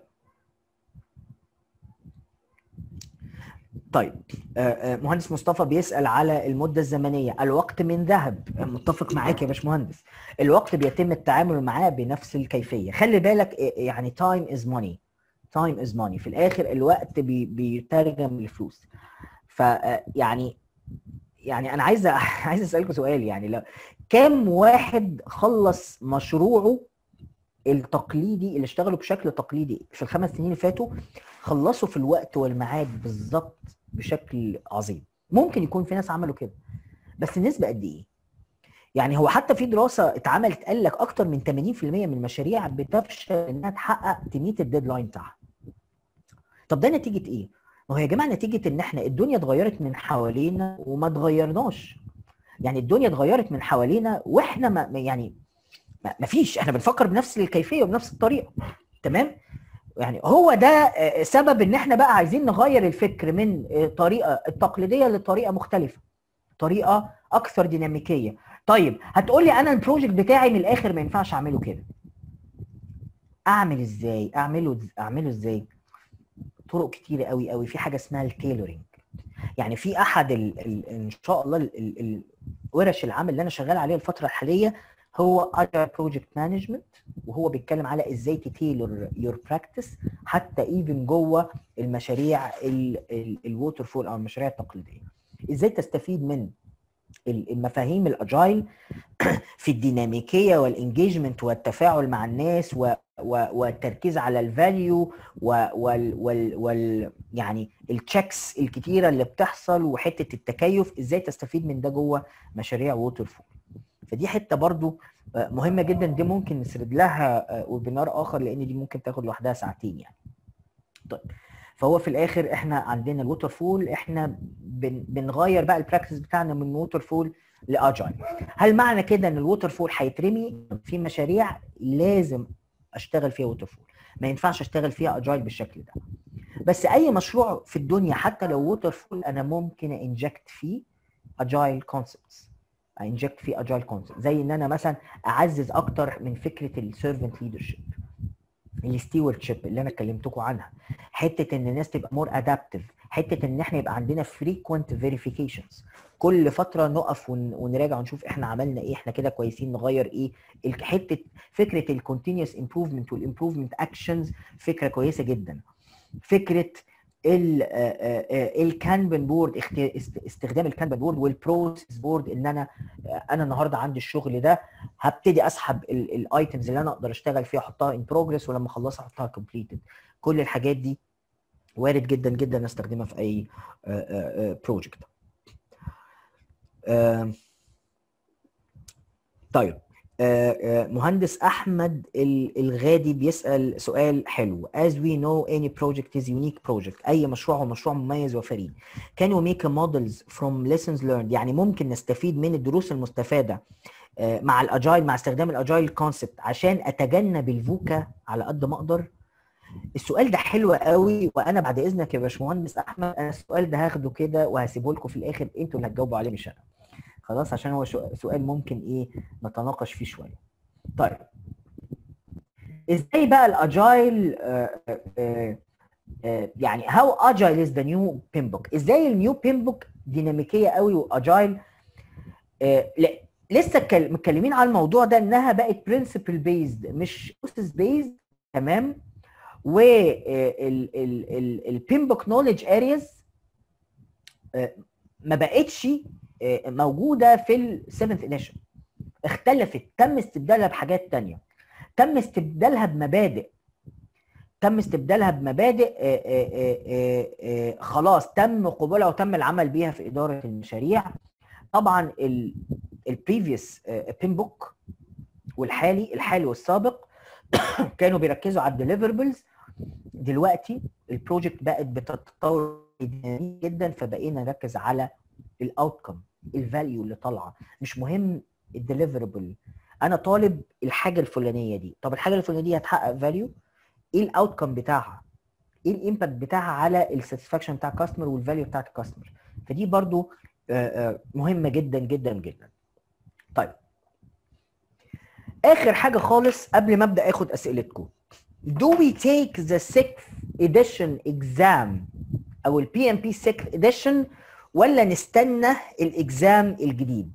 طيب مهندس مصطفى بيسأل على المدة الزمنية. الوقت من ذهب، متفق معاك يا باشمهندس، الوقت بيتم التعامل معاه بنفس الكيفية. خلي بالك يعني time is money، time is money في الآخر الوقت بي بيترجم لفلوس. فيعني يعني أنا عايز عايز أسألكم سؤال، يعني لو كام واحد خلص مشروعه التقليدي اللي اشتغلوا بشكل تقليدي في الخمس سنين اللي فاتوا خلصوا في الوقت والميعاد بالظبط بشكل عظيم؟ ممكن يكون في ناس عملوا كده، بس النسبه قد ايه؟ يعني هو حتى في دراسه اتعملت قال لك اكتر من ثمانين في المية من المشاريع بتفشل انها تحقق تميت الديدلاين بتاعها. طب ده نتيجه ايه؟ ما هو يا جماعه نتيجه ان احنا الدنيا اتغيرت من حوالينا وما اتغيرناش. يعني الدنيا اتغيرت من حوالينا واحنا ما يعني ما فيش، احنا بنفكر بنفس الكيفيه وبنفس الطريقه. تمام؟ يعني هو ده سبب ان احنا بقى عايزين نغير الفكر من الطريقه التقليديه لطريقه مختلفه، طريقه اكثر ديناميكيه. طيب هتقولي انا البروجكت بتاعي من الاخر ما ينفعش اعمله كده، اعمل ازاي؟ اعمله اعمله ازاي؟ طرق كتيره قوي قوي. في حاجه اسمها التيلورينج. يعني في احد ال ال ان شاء الله ال ال ورش العمل اللي انا شغال عليها الفتره الحاليه هو Agile Project Management، وهو بيتكلم على ازاي تتيلر يور براكتس حتى ايفن جوه المشاريع الووتر فول او المشاريع التقليديه. ازاي تستفيد من المفاهيم الاجايل في الديناميكيه والانجيجمنت والتفاعل مع الناس و والتركيز على الفاليو وال وال وال يعني التشيكس الكتيره اللي بتحصل وحته التكيف، ازاي تستفيد من ده جوه مشاريع ووتر فول. فدي حته برضو مهمه جدا، دي ممكن نسرد لها ويبينار اخر لان دي ممكن تاخد لوحدها ساعتين يعني. طيب فهو في الاخر احنا عندنا الووتر فول، احنا بن بنغير بقى البراكتس بتاعنا من ووتر فول لاجايل. هل معنى كده ان الووتر فول هيترمي؟ في مشاريع لازم اشتغل فيها ووتر فول، ما ينفعش اشتغل فيها اجايل بالشكل ده. بس اي مشروع في الدنيا حتى لو ووتر فول انا ممكن انجكت فيه اجايل كونسبتس، انجكت فيه اجايل كونسبت، زي ان انا مثلا اعزز اكتر من فكره السيرفنت ليدرشيب، الستيورد شيب اللي انا كلمتكم عنها، حته ان الناس تبقى مور ادابتيف، حته ان احنا يبقى عندنا فريكوينت فيريفيكيشنز، كل فتره نقف ونراجع ونشوف احنا عملنا ايه، احنا كده كويسين، نغير ايه. حته فكره الكونتينوس امبروفمنت والامبروفمنت اكشنز فكره كويسه جدا. فكره الكانبن بورد، استخدام الكانبن بورد والبروسيس بورد، ان انا انا النهارده عندي الشغل ده هبتدي اسحب الايتمز اللي انا اقدر اشتغل فيها احطها ان بروجرس ولما اخلصها احطها كومبليتد. كل الحاجات دي وارد جدا جدا استخدمها في اي بروجكت. طيب مهندس احمد الغادي بيسال سؤال حلو. as we know any project is unique project، اي مشروع هو مشروع مميز وفريد. can we make models from lessons learned، يعني ممكن نستفيد من الدروس المستفاده مع الاجايل، مع استخدام الاجايل كونسبت عشان اتجنب الفوكا على قد ما اقدر؟ السؤال ده حلو قوي، وانا بعد اذنك يا باشمهندس احمد انا السؤال ده هاخده كده وهسيبه لكم في الاخر، انتوا اللي هتجاوبوا عليه مش انا، خلاص؟ عشان هو سؤال ممكن ايه نتناقش فيه شويه. طيب ازاي بقى الاجايل يعني هاو اجايل از ذا نيو بيمبوك؟ ازاي النيو بيمبوك ديناميكيه قوي واجايل؟ لا لسه متكلمين على الموضوع ده، انها بقت برنسبل بيزد مش بروسيس بيزد، تمام؟ والبيمبوك نوليدج ارياز ما بقتش موجوده في السيفنث اديشن، اختلفت، تم استبدالها بحاجات تانية، تم استبدالها بمبادئ تم استبدالها بمبادئ آآ آآ آآ خلاص تم قبولها وتم العمل بيها في اداره المشاريع. طبعا البريفيوس بيمبوك والحالي الحالي والسابق كانوا بيركزوا على الديليفربلز. دلوقتي البروجكت بقت بتتطور جدا، فبقينا نركز على الاوتكم، الفاليو اللي طالعه. مش مهم الديليفربل، انا طالب الحاجه الفلانيه دي، طب الحاجه الفلانيه دي هتحقق فاليو، ايه الاوتكم بتاعها، ايه الامباكت بتاعها على الساتسفاكشن بتاع الكاستمر والفاليو بتاع الكاستمر. فدي برضو مهمه جدا جدا جدا. طيب اخر حاجه خالص قبل ما ابدا اخد اسئلتكم، do we take the sixth edition exam او ال بي إم بي sixth edition ولا نستنى الاكزام الجديد؟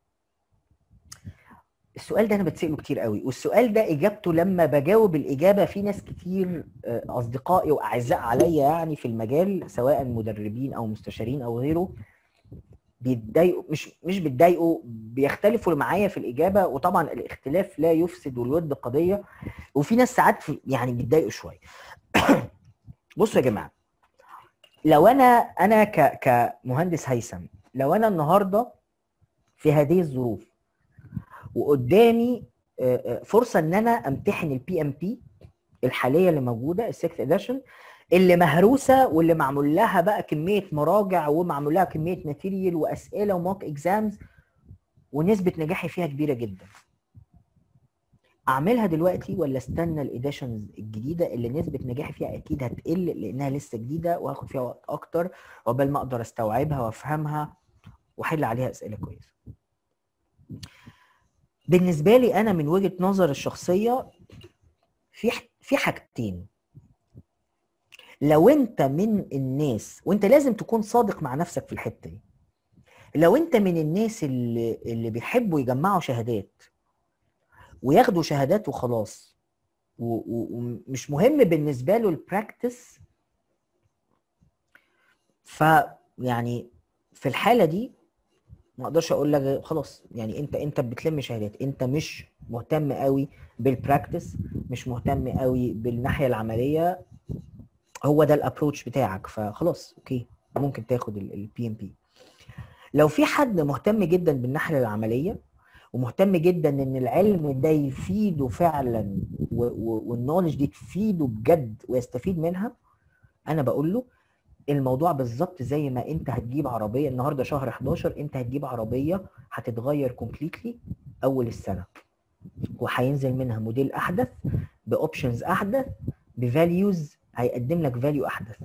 السؤال ده انا بتسأله كتير قوي، والسؤال ده اجابته لما بجاوب الاجابه في ناس كتير اصدقائي واعزاء عليا يعني في المجال، سواء مدربين او مستشارين او غيره، بيتضايقوا، مش مش بيتضايقوا، بيختلفوا معايا في الاجابه. وطبعا الاختلاف لا يفسد والود قضيه، وفي ناس ساعات يعني بيتضايقوا شويه. بصوا يا جماعه، لو انا انا ك كمهندس هيثم، لو انا النهارده في هذه الظروف وقدامي فرصه ان انا امتحن البي ام بي الحاليه اللي موجوده السكس اديشن اللي مهروسه واللي معمول لها بقى كميه مراجع ومعمول لها كميه ماتيريال واسئله وموك اكزامز ونسبه نجاحي فيها كبيره جدا، اعملها دلوقتي ولا استنى الاديشنز الجديده اللي نسبه نجاحي فيها اكيد هتقل لانها لسه جديده وهاخد فيها وقت اكتر عقبال ما اقدر استوعبها وافهمها واحل عليها اسئله كويسه؟ بالنسبه لي انا من وجهه نظر الشخصيه في في حاجتين. لو انت من الناس، وانت لازم تكون صادق مع نفسك في الحته دي، لو انت من الناس اللي اللي بيحبوا يجمعوا شهادات وياخدوا شهادات وخلاص ومش مهم بالنسبه له البراكتس، فيعني في الحاله دي ما اقدرش اقول لك خلاص يعني انت انت بتلم شهادات، انت مش مهتم قوي بالبراكتس، مش مهتم قوي بالناحيه العمليه، هو ده الابروتش بتاعك، فخلاص اوكي ممكن تاخد البي ام بي. لو في حد مهتم جدا بالناحيه العمليه ومهتم جدا ان العلم ده يفيده فعلا والنولج دي تفيده بجد ويستفيد منها، انا بقول له الموضوع بالظبط زي ما انت هتجيب عربيه النهارده شهر حداشر، انت هتجيب عربيه هتتغير كومبليتلي اول السنه وهينزل منها موديل احدث باوبشنز احدث بفاليوز، هيقدم لك فاليو احدث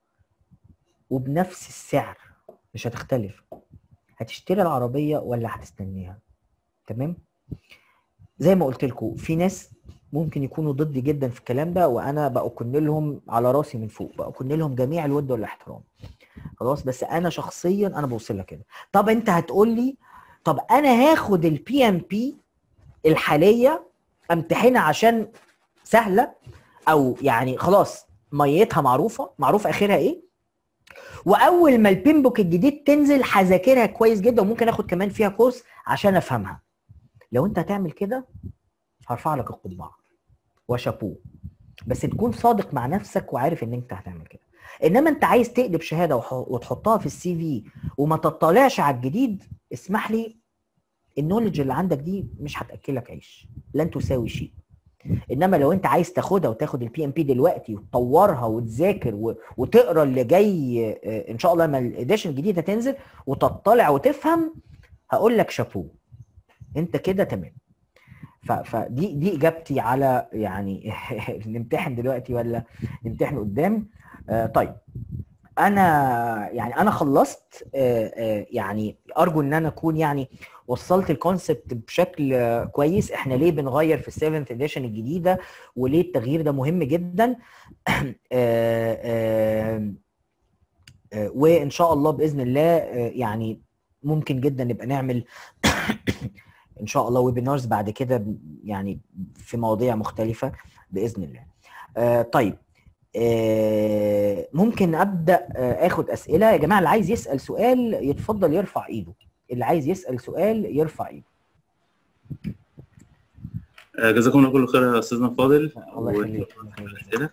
وبنفس السعر، مش هتختلف. هتشتري العربيه ولا هتستنيها؟ تمام. زي ما قلت لكم في ناس ممكن يكونوا ضدي جدا في الكلام ده، وانا بأكن لهم على راسي من فوق، بأكن لهم جميع الود والاحترام خلاص، بس انا شخصيا انا بوصل لك كده. طب انت هتقول لي طب انا هاخد البي ام بي الحاليه امتحنها عشان سهله او يعني خلاص ميتها معروفه معروف اخرها ايه، واول ما البيمبوك الجديد تنزل هذاكرها كويس جدا وممكن اخد كمان فيها كورس عشان افهمها. لو انت هتعمل كده هرفع لك القبعه وشابوه، بس تكون صادق مع نفسك وعارف ان انت هتعمل كده. انما انت عايز تقلب شهاده وتحطها في السي في وما تطلعش على الجديد، اسمح لي النولج اللي عندك دي مش هتاكلك عيش، لن تساوي شيء. انما لو انت عايز تاخدها وتاخد البي ام بي دلوقتي وتطورها وتذاكر وتقرا اللي جاي ان شاء الله لما الاديشن الجديده تنزل وتطلع وتفهم، هقول لك شابوه، انت كده تمام. فدي دي اجابتي على يعني نمتحن دلوقتي ولا نمتحن قدام. آه طيب انا يعني انا خلصت. آه آه يعني ارجو ان انا اكون يعني وصلت الكونسبت بشكل آه كويس. احنا ليه بنغير في السيفنث اديشن الجديده وليه التغيير ده مهم جدا. آه آه آه وان شاء الله باذن الله آه يعني ممكن جدا نبقى نعمل ان شاء الله ويبينارز بعد كده يعني في مواضيع مختلفه باذن الله. آه طيب آه، ممكن ابدا آه، اخد اسئله يا جماعه. اللي عايز يسال سؤال يتفضل يرفع ايده. اللي عايز يسال سؤال يرفع ايده. آه، جزاكم الله كل خير يا استاذنا الفاضل. الله يخليك. والاسئله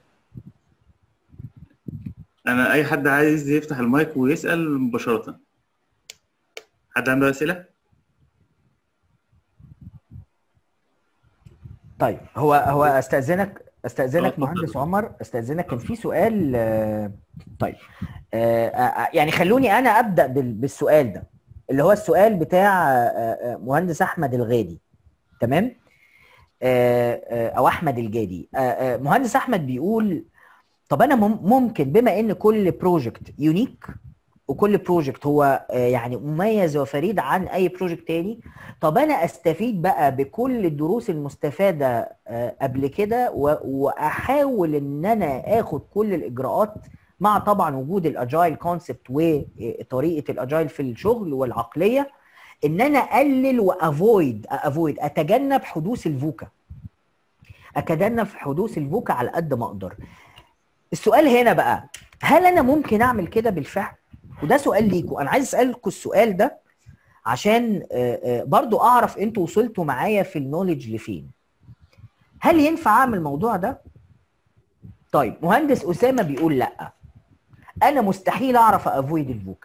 انا اي حد عايز يفتح المايك ويسال مباشره. حد عنده اسئله؟ طيب هو هو استاذنك استاذنك آه، اتفضل. مهندس عمر، استاذنك كان في سؤال. آه، طيب آه، آه، يعني خلوني انا ابدا بال- بالسؤال ده، اللي هو السؤال بتاع آه، آه، مهندس احمد الغادي. تمام. آه، آه، او احمد الجادي. آه، آه، مهندس احمد بيقول طب انا مم- ممكن بما ان كل بروجكت يونيك وكل بروجكت هو آه، يعني مميز وفريد عن اي بروجكت تاني، طب انا استفيد بقى بكل الدروس المستفاده آه، قبل كده و- واحاول ان انا اخد كل الاجراءات مع طبعا وجود الاجايل كونسبت وطريقه الاجايل في الشغل والعقليه، ان انا اقلل وافويد افويد اتجنب حدوث الفوكا اتجنب حدوث الفوكا على قد ما اقدر. السؤال هنا بقى، هل انا ممكن اعمل كده بالفعل؟ وده سؤال ليكم. انا عايز اسالكم السؤال ده عشان آه، آه، برضو اعرف انتوا وصلتوا معايا في النوليدج لفين. هل ينفع اعمل الموضوع ده؟ طيب مهندس اسامه بيقول لا، انا مستحيل اعرف افويد الفوكا.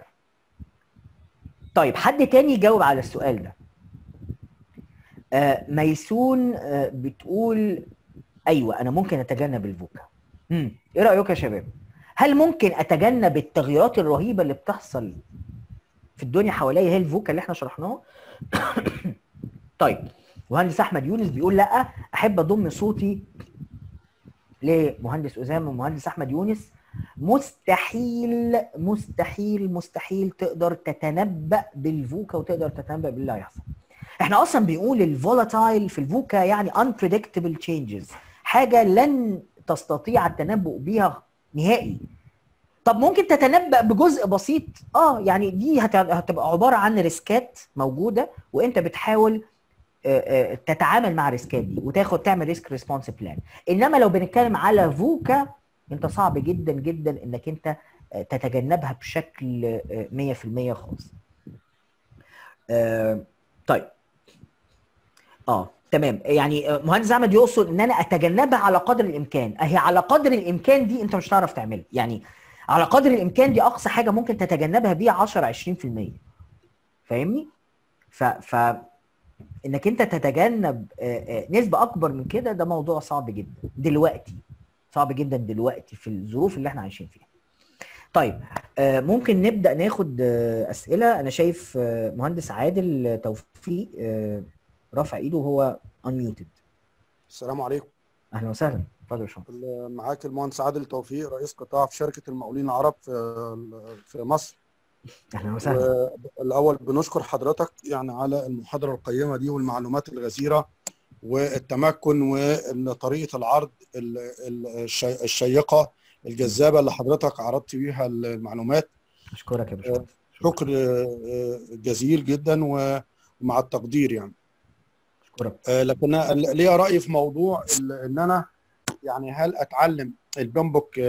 طيب حد تاني يجاوب على السؤال ده. آه، ميسون آه، بتقول ايوه انا ممكن اتجنب الفوكا. امم ايه رايكم يا شباب؟ هل ممكن اتجنب التغييرات الرهيبه اللي بتحصل في الدنيا حواليا هي الفوكا اللي احنا شرحناها؟ طيب مهندس احمد يونس بيقول لا، احب اضم صوتي لمهندس اسامه ومهندس احمد يونس. مستحيل مستحيل مستحيل تقدر تتنبأ بالفوكا وتقدر تتنبأ باللي هيحصل. احنا اصلا بنقول الفولاتايل في الفوكا يعني unpredictable changes، حاجه لن تستطيع التنبؤ بيها نهائي. طب ممكن تتنبأ بجزء بسيط، اه يعني دي هت- هتبقى عباره عن ريسكات موجوده وانت بتحاول آه، آه، تتعامل مع الريسكات دي وتاخد تعمل ريسك ريسبونس بلان. انما لو بنتكلم على فوكا انت صعب جدا جدا انك انت آه، تتجنبها بشكل آه، مية في المية خالص. آه، طيب اه تمام. يعني آه، مهندس احمد يقصد ان انا اتجنبها على قدر الامكان. اهي على قدر الامكان دي انت مش هتعرف تعملها، يعني على قدر الامكان دي اقصى حاجه ممكن تتجنبها بيها عشرة عشرين في المية. فاهمني؟ ف ف انك انت تتجنب آه، آه، نسبه اكبر من كده ده موضوع صعب جدا دلوقتي، صعب جدا دلوقتي في الظروف اللي احنا عايشين فيها. طيب آه، ممكن نبدا ناخد آه، اسئله. انا شايف آه، مهندس عادل توفيق آه، رافع ايده وهو unmuted. السلام عليكم. اهلا وسهلا، اتفضل يا باشمهندس. معاك المهندس عادل توفيق، رئيس قطاع في شركه المقاولين العرب في في مصر. اهلا وسهلا. والاول بنشكر حضرتك يعني على المحاضره القيمه دي والمعلومات الغزيره والتمكن وطريقه العرض ال- ال- الشي- الشيقه الجذابه اللي حضرتك عرضت بيها المعلومات. اشكرك يا باشمهندس. شكر جزيل جدا ومع التقدير يعني. اشكرك. لكن أنا ليا راي في موضوع ان انا يعني هل اتعلم البيمبوك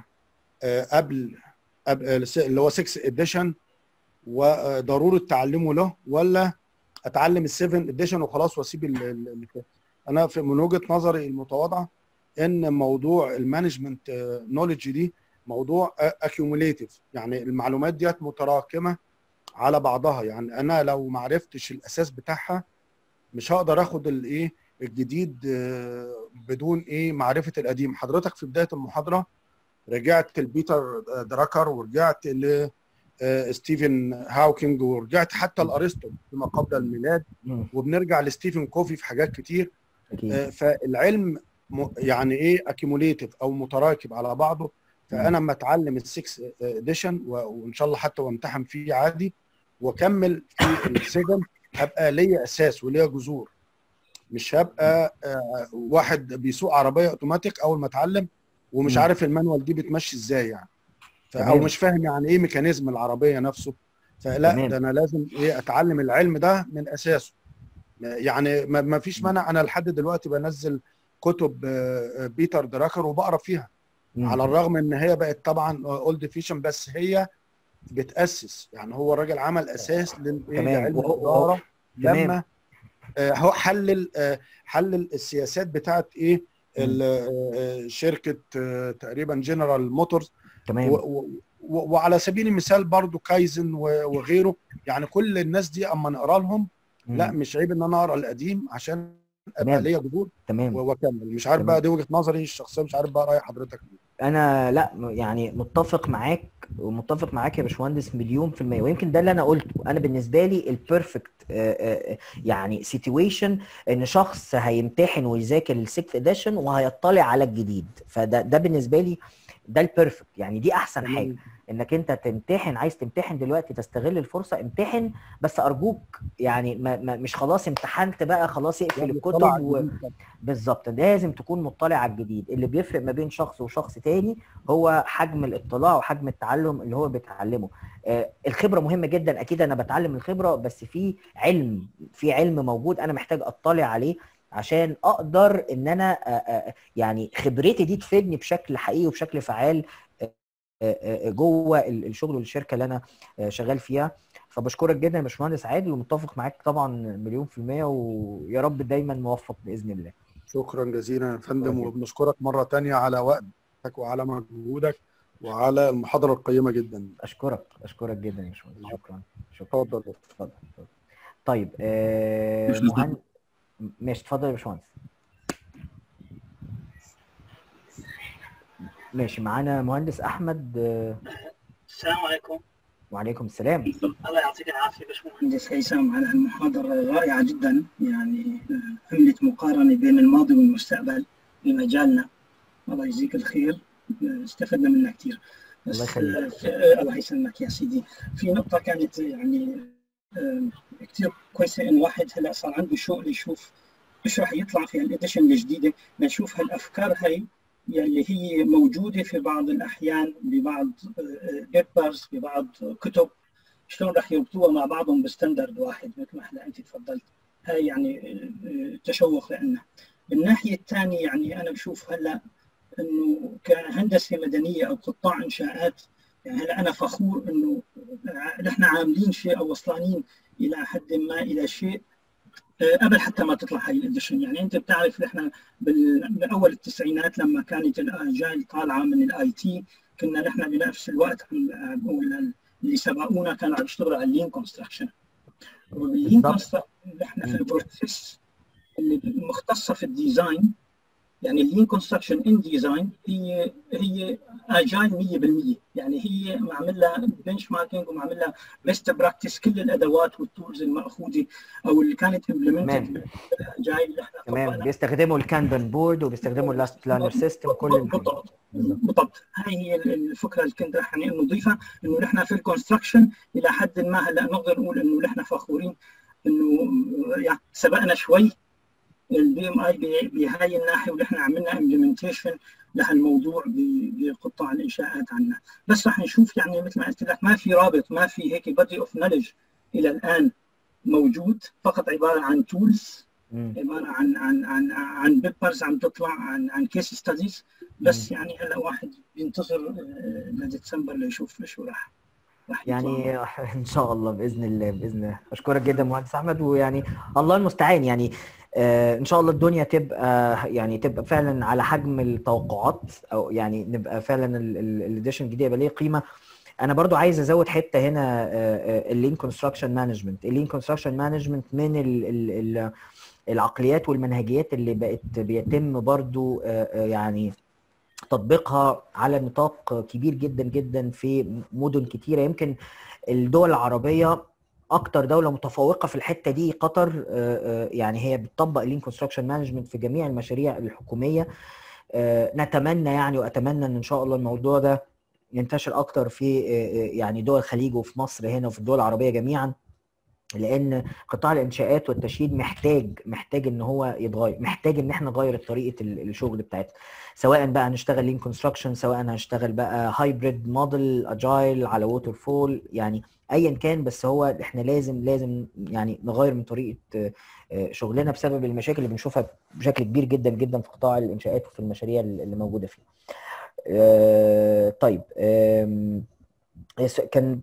قبل قبل اللي هو ستة اديشن وضروره تعلمه له، ولا اتعلم ال سبعة اديشن وخلاص واسيب ال ال انا في من وجهه نظري المتواضعه ان موضوع المانجمنت نوليدج دي موضوع اكيوميليتيف، يعني المعلومات ديت متراكمه على بعضها. يعني انا لو ما عرفتش الاساس بتاعها مش هقدر اخد الايه الجديد بدون ايه معرفه القديم. حضرتك في بدايه المحاضره رجعت لبيتر دراكر ورجعت لستيفن هاوكينج ورجعت حتى لارسطو فيما قبل الميلاد، وبنرجع لستيفن كوفي في حاجات كتير. أكيد. فالعلم يعني ايه اكيموليتيف او متراكب على بعضه. فانا اما اتعلم السكس اديشن وان شاء الله حتى وامتحن فيه عادي واكمل في السجن هبقى ليا اساس وليا جذور، مش هبقى واحد بيسوق عربيه اوتوماتيك اول ما اتعلم ومش عارف المانوال دي بتمشي ازاي يعني، او مش فاهم يعني ايه ميكانيزم العربيه نفسه. فلا تمام. ده انا لازم ايه اتعلم العلم ده من اساسه. يعني ما فيش مانع، انا لحد دلوقتي بنزل كتب بيتر دراكر وبقرا فيها على الرغم ان هي بقت طبعا اولد فيشن، بس هي بتاسس. يعني هو الراجل عمل اساس لعلم الاداره لما هو حلل حلل السياسات بتاعت ايه شركه تقريبا جنرال موتورز. تمام. وعلى سبيل المثال برضو كايزن وغيره. يعني كل الناس دي اما نقرا لهم مم. لا مش عيب ان انا اقرا القديم عشان ابقى ليا جذور واكمل. مش عارف بقى، دي وجهه نظري الشخصيه، مش عارف بقى راي حضرتك. انا لا يعني متفق معاك ومتفق معاك يا باشمهندس مليون في المية. ويمكن ده اللي انا قلته. انا بالنسبه لي البيرفكت يعني سيتويشن ان شخص هيمتحن ويذاكر السكس اديشن وهيطلع على الجديد. فده ده بالنسبه لي ده البيرفكت. يعني دي احسن حاجه انك انت تمتحن. عايز تمتحن دلوقتي تستغل الفرصه، امتحن. بس ارجوك يعني ما ما مش خلاص امتحنت بقى خلاص اقفل الكتب و... بالظبط. لازم تكون مطلع على الجديد. اللي بيفرق ما بين شخص وشخص تاني هو حجم الاطلاع وحجم التعلم اللي هو بيتعلمه. آه الخبره مهمه جدا، اكيد انا بتعلم الخبره، بس في علم في علم موجود انا محتاج اطلع عليه عشان اقدر ان انا آه آه يعني خبرتي دي تفيدني بشكل حقيقي وبشكل فعال جوه الشغل والشركه اللي انا شغال فيها. فبشكرك جدا يا باشمهندس عادل، ومتفق معاك طبعا مليون في المية، ويا رب دايما موفق باذن الله. شكرا جزيلا يا فندم، وبنشكرك مره ثانيه على وقتك وعلى مجهودك وعلى المحاضره القيمه جدا. اشكرك اشكرك جدا يا باشمهندس. شكرا شكرا. اتفضل اتفضل. طيب آه مهندس ماشي، اتفضل يا باشمهندس. ماشي، معانا مهندس احمد. السلام عليكم. وعليكم السلام. الله يعطيك العافيه باشمهندس هيثم على المحاضره الرائعه جدا. يعني عملت مقارنه بين الماضي والمستقبل بمجالنا. الله يجزيك الخير، استفدنا منها كثير. الله يخليك. الله يسلمك يا سيدي. في نقطه كانت يعني كثير كويسه، انه واحد هلا صار عنده شغل يشوف ايش راح يطلع في الاديشن الجديده. بنشوف هالافكار هي اللي هي موجوده في بعض الاحيان ببعض بيبرز ببعض كتب، شلون راح يربطوها مع بعضهم بستاندرد واحد مثل ما هلا انت تفضلت. هاي يعني تشوق لنا. بالناحيه الثانيه يعني انا بشوف هلا انه كهندسه مدنيه او قطاع انشاءات، يعني هلا انا فخور انه نحن عاملين شيء او وصلانين الى حد ما الى شيء قبل حتى ما تطلع هاي الاديشن. يعني انت بتعرف نحن باول التسعينات لما كانت الاجايل طالعه من الاي تي، كنا نحن بنفس الوقت اللي سبقونا كانوا عم يشتغلوا على اللين كونستراكشن. واللين كونستراكشن نحن في البروسيس اللي مختصه في الديزاين، يعني اللين كونستراكشن ان ديزاين هي هي اجايل مية بالمية. يعني هي معمل لها بنش ماركينج ومعمل لها بيست براكتس، كل الادوات والتولز الماخوذه او اللي كانت امبلمنتد اجايل اللي احنا تمام. بيستخدموا الكانبن بورد وبيستخدموا اللاست بلانر سيستم كل بالضبط بالضبط. هاي هي الفكره اللي كنت رح يعني نضيفها، انه نحن في الكونستراكشن الى حد ما هلا نقدر نقول انه نحن فخورين انه يعني سبقنا شوي البي ام اي بهاي الناحيه، ونحن عملنا امبلمنتيشن لهالموضوع بقطاع الانشاءات عنا. بس رح نشوف يعني مثل ما قلت لك ما في رابط، ما في هيك بادي اوف نولج الى الان موجود، فقط عباره عن تولز، عباره عن عن عن عن بيبرز عم تطلع، عن عن كيس ستاديز. بس يعني هلا واحد بينتظر لديسمبر ليشوف شو راح يعني ان شاء الله باذن الله باذن الله. اشكرك جدا مهندس احمد، ويعني الله المستعان. يعني آه ان شاء الله الدنيا تبقى يعني تبقى فعلا على حجم التوقعات، او يعني نبقى فعلا الاديشن الجديد يبقى ليه قيمه. انا برضو عايز ازود حته هنا، اللين كونستراكشن مانجمنت. اللين كونستراكشن مانجمنت من ال ال ال العقليات والمنهجيات اللي بقت بيتم برضو يعني تطبيقها على نطاق كبير جدا جدا في مدن كتيره. يمكن الدول العربيه اكتر دوله متفوقه في الحته دي قطر، يعني هي بتطبق اللين كونستراكشن مانجمنت في جميع المشاريع الحكوميه. نتمنى يعني واتمنى ان ان شاء الله الموضوع ده ينتشر اكتر في يعني دول الخليج وفي مصر هنا وفي الدول العربيه جميعا، لان قطاع الانشاءات والتشييد محتاج محتاج ان هو يتغير، محتاج ان احنا نغير طريقه الشغل بتاعتنا، سواء بقى هنشتغل لين كونستراكشن، سواء هنشتغل بقى هايبريد موديل اجايل على ووتر فول، يعني ايا كان. بس هو احنا لازم لازم يعني نغير من طريقه شغلنا بسبب المشاكل اللي بنشوفها بشكل كبير جدا جدا في قطاع الانشاءات وفي المشاريع اللي موجوده فيه. آه طيب آم، كان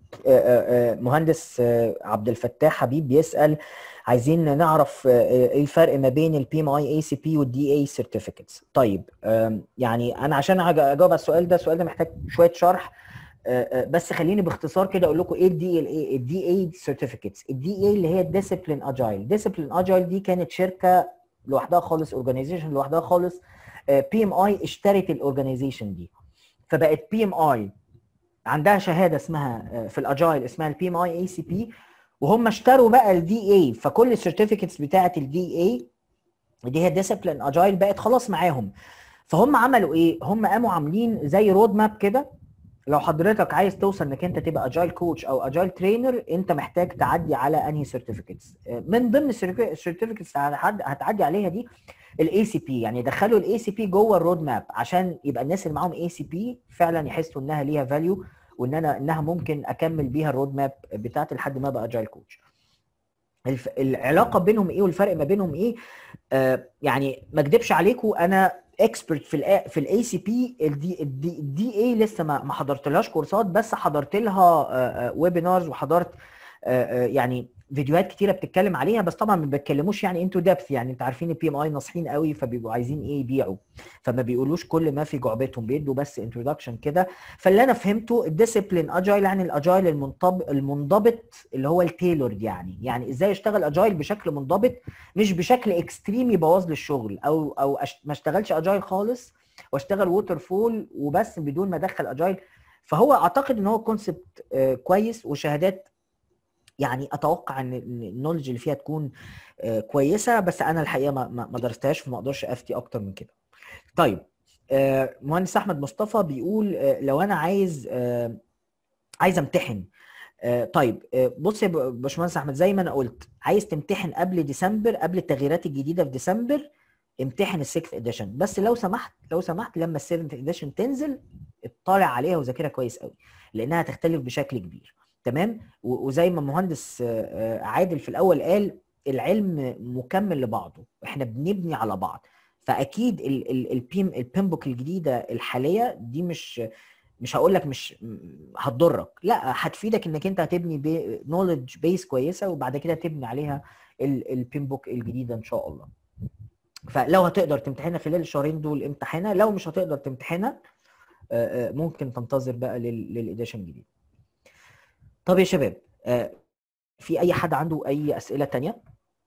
مهندس عبد الفتاح حبيب بيسأل عايزين نعرف ايه الفرق ما بين البي ام اي اي سي بي والدي اي سيرتيفيكتس. طيب يعني انا عشان اجاوب على السؤال ده، السؤال ده محتاج شويه شرح، بس خليني باختصار كده اقول لكم ايه الدي اي الدي اي سيرتيفيكتس. الدي اي اللي هي ديسيبلين اجايل. ديسيبلين اجايل دي كانت شركه لوحدها خالص، اورجانيزيشن لوحدها خالص. بي ام اي اشترت الاورجانيزيشن دي فبقت بي ام اي عندها شهاده اسمها في الاجايل اسمها البي ام اي اي سي بي، وهم اشتروا بقى الدي اي، فكل السيرتيفيكتس بتاعه الدي اي دي هي ديسيبلين اجايل بقت خلاص معاهم. فهم عملوا ايه؟ هم قاموا عاملين زي رود ماب كده. لو حضرتك عايز توصل انك انت تبقى اجايل كوتش او اجايل ترينر، انت محتاج تعدي على انهي سيرتيفيكتس. من ضمن السيرتيفيكتس هتعدي عليها دي الاي سي بي، يعني دخلوا الاي سي بي جوه الرود ماب عشان يبقى الناس اللي معاهم اي سي بي فعلا يحسوا انها ليها فاليو، وان انا انها ممكن اكمل بيها الرود ماب بتاعتي لحد ما ابقى اجايل كوتش. الف... العلاقه بينهم ايه والفرق ما بينهم ايه؟ آه يعني ما اكدبش عليكم، انا اكسبرت في ال في الاي سي بي. الدي الدي اي لسه ما ما حضرتلهاش كورسات، بس حضرت لها ويبينارز وحضرت آه يعني فيديوهات كتيره بتتكلم عليها، بس طبعا ما بيتكلموش يعني انتو ديبث. يعني انت عارفين البي ام اي ناصحين قوي، فبيبقوا عايزين ايه يبيعوا، فما بيقولوش كل ما في جعبتهم، بيدوا بس انتروداكشن كده. فاللي انا فهمته الديسيبلين اجايل يعني الاجايل المنضبط المنضبط اللي هو التيلورد، يعني يعني ازاي اشتغل اجايل بشكل منضبط، مش بشكل اكستريم يبوظ لي الشغل، او او أش... ما اشتغلش اجايل خالص واشتغل ووتر فول وبس بدون ما ادخل اجايل. فهو اعتقد ان هو كونسبت كويس، وشهادات يعني اتوقع ان النولج اللي فيها تكون كويسه، بس انا الحقيقه ما ما درستهاش فما اقدرش افتي اكتر من كده. طيب مهندس احمد مصطفى بيقول لو انا عايز عايز امتحن. طيب بص يا باشمهندس احمد، زي ما انا قلت، عايز تمتحن قبل ديسمبر، قبل التغييرات الجديده في ديسمبر، امتحن السكس اديشن. بس لو سمحت لو سمحت لما السيفنث اديشن تنزل اطلع عليها وذاكرها كويس قوي، لانها هتختلف بشكل كبير. تمام؟ وزي ما المهندس عادل في الاول قال، العلم مكمل لبعضه، احنا بنبني على بعض. فاكيد البيم البيمبوك الجديده الحاليه دي مش مش هقول لك مش هتضرك، لا هتفيدك انك انت هتبني بي نولج بيس كويسه، وبعد كده تبني عليها البيمبوك الجديده ان شاء الله. فلو هتقدر تمتحنها خلال الشهرين دول امتحانها، لو مش هتقدر تمتحنها ممكن تنتظر بقى للإديشن الجديد. طب يا شباب، في اي حد عنده اي اسئله تانية؟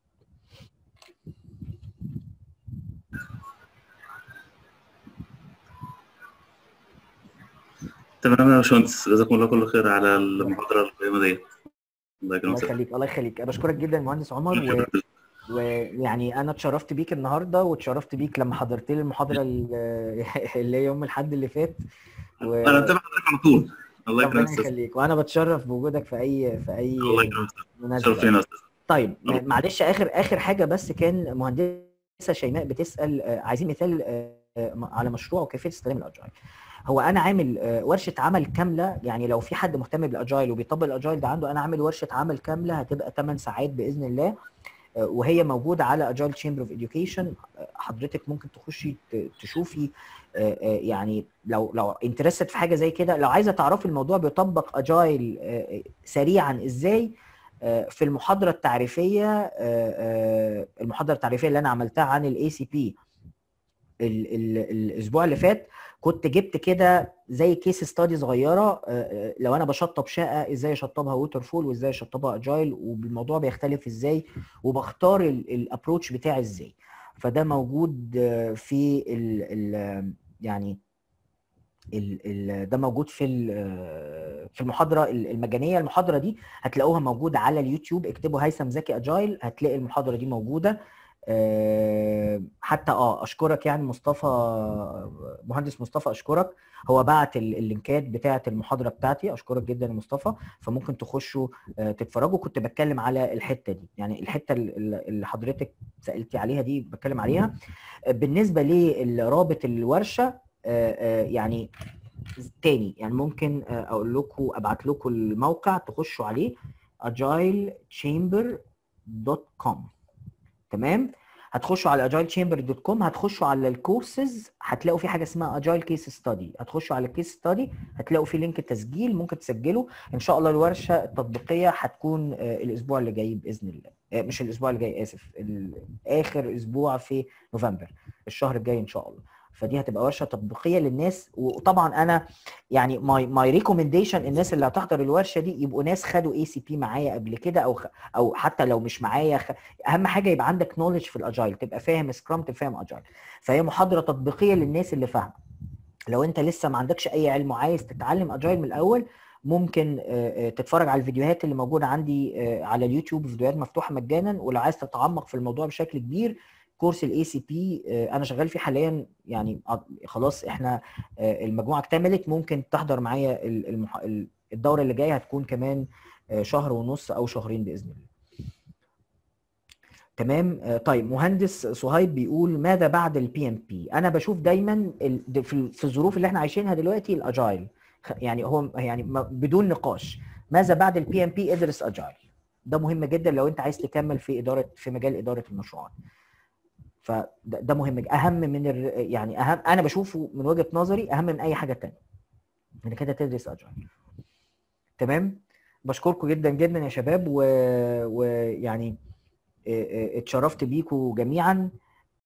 تمام يا باشمهندس، جزاكم الله كل خير على المحاضره القيمه دي. الله يخليك الله يخليك، بشكرك جدا مهندس عمر، ويعني انا اتشرفت بيك النهارده، واتشرفت بيك لما حضرت لي المحاضره اللي هي يوم الاحد اللي فات. و... انا متابع حضرتك على طول. الله يكرمك. ربنا يخليك، وانا بتشرف بوجودك في اي في اي الله يكرمك. مناسبه. طيب معلش، اخر اخر حاجه بس، كان مهندسه شيماء بتسال عايزين مثال على مشروع وكيفيه استخدام الاجايل. هو انا عامل ورشه عمل كامله، يعني لو في حد مهتم بالاجايل وبيطبق الاجايل ده عنده، انا عامل ورشه عمل كامله هتبقى ثمان ساعات باذن الله، وهي موجوده على اجايل تشامبر اوف اديوكيشن. حضرتك ممكن تخشي تشوفي، يعني لو لو انترستد في حاجه زي كده، لو عايزه تعرفي الموضوع بيطبق اجايل سريعا ازاي، في المحاضره التعريفيه المحاضره التعريفيه اللي انا عملتها عن الاي سي بي الاسبوع اللي فات، كنت جبت كده زي كيس ستادي صغيره، لو انا بشطب شقه ازاي اشطبها ووتر فول، وازاي اشطبها اجايل، والموضوع بيختلف ازاي، وبختار الابروتش بتاعي ازاي. فده موجود في ال ال يعني ال ال ده موجود في في المحاضره المجانيه. المحاضره دي هتلاقوها موجوده على اليوتيوب، اكتبوا هيثم زكي اجايل هتلاقي المحاضره دي موجوده. حتى اه اشكرك يعني مصطفى، مهندس مصطفى، اشكرك، هو بعت اللينكات بتاعه المحاضره بتاعتي، اشكرك جدا يا مصطفى. فممكن تخشوا تتفرجوا، كنت بتكلم على الحته دي، يعني الحته اللي حضرتك سالتي عليها دي بتكلم عليها. بالنسبه لرابط الورشه يعني تاني، يعني ممكن اقول لكم ابعت لكم الموقع تخشوا عليه agile chamber دوت كوم. تمام؟ هتخشوا على اجايل تشامبر دوت كوم، هتخشوا على الكورسز هتلاقوا في حاجه اسمها اجايل كيس ستادي، هتخشوا على الكيس ستادي هتلاقوا في لينك تسجيل ممكن تسجلوا. ان شاء الله الورشه التطبيقيه هتكون الاسبوع اللي جاي باذن الله، مش الاسبوع اللي جاي اسف، اخر اسبوع في نوفمبر الشهر الجاي ان شاء الله. فدي هتبقى ورشه تطبيقيه للناس. وطبعا انا يعني ماي ماي ريكومنديشن الناس اللي هتحضر الورشه دي يبقوا ناس خدوا اي سي بي معايا قبل كده، او خ... او حتى لو مش معايا خ... اهم حاجه يبقى عندك نوليدج في الاجايل، تبقى فاهم سكرام تبقى فاهم اجايل. فهي محاضره تطبيقيه للناس اللي فاهمه. لو انت لسه ما عندكش اي علم وعايز تتعلم اجايل من الاول، ممكن تتفرج على الفيديوهات اللي موجوده عندي على اليوتيوب، فيديوهات مفتوحه مجانا. ولو عايز تتعمق في الموضوع بشكل كبير، كورس الاي سي بي انا شغال فيه حاليا، يعني خلاص احنا المجموعه اكتملت. ممكن تحضر معايا المح... الدوره اللي جايه هتكون كمان شهر ونص او شهرين باذن الله. تمام. طيب مهندس صهيب بيقول ماذا بعد البي ام بي؟ انا بشوف دايما في الظروف اللي احنا عايشينها دلوقتي الاجايل، يعني هو يعني بدون نقاش ماذا بعد البي ام بي ادرس اجايل. ده مهم جدا لو انت عايز تكمل في اداره في مجال اداره المشروعات. فده مهم، اهم من ال... يعني اهم، انا بشوفه من وجهه نظري اهم من اي حاجه ثانيه من كده تدرس اجايل. تمام. بشكركم جدا جدا يا شباب، ويعني و... اتشرفت بيكم جميعا.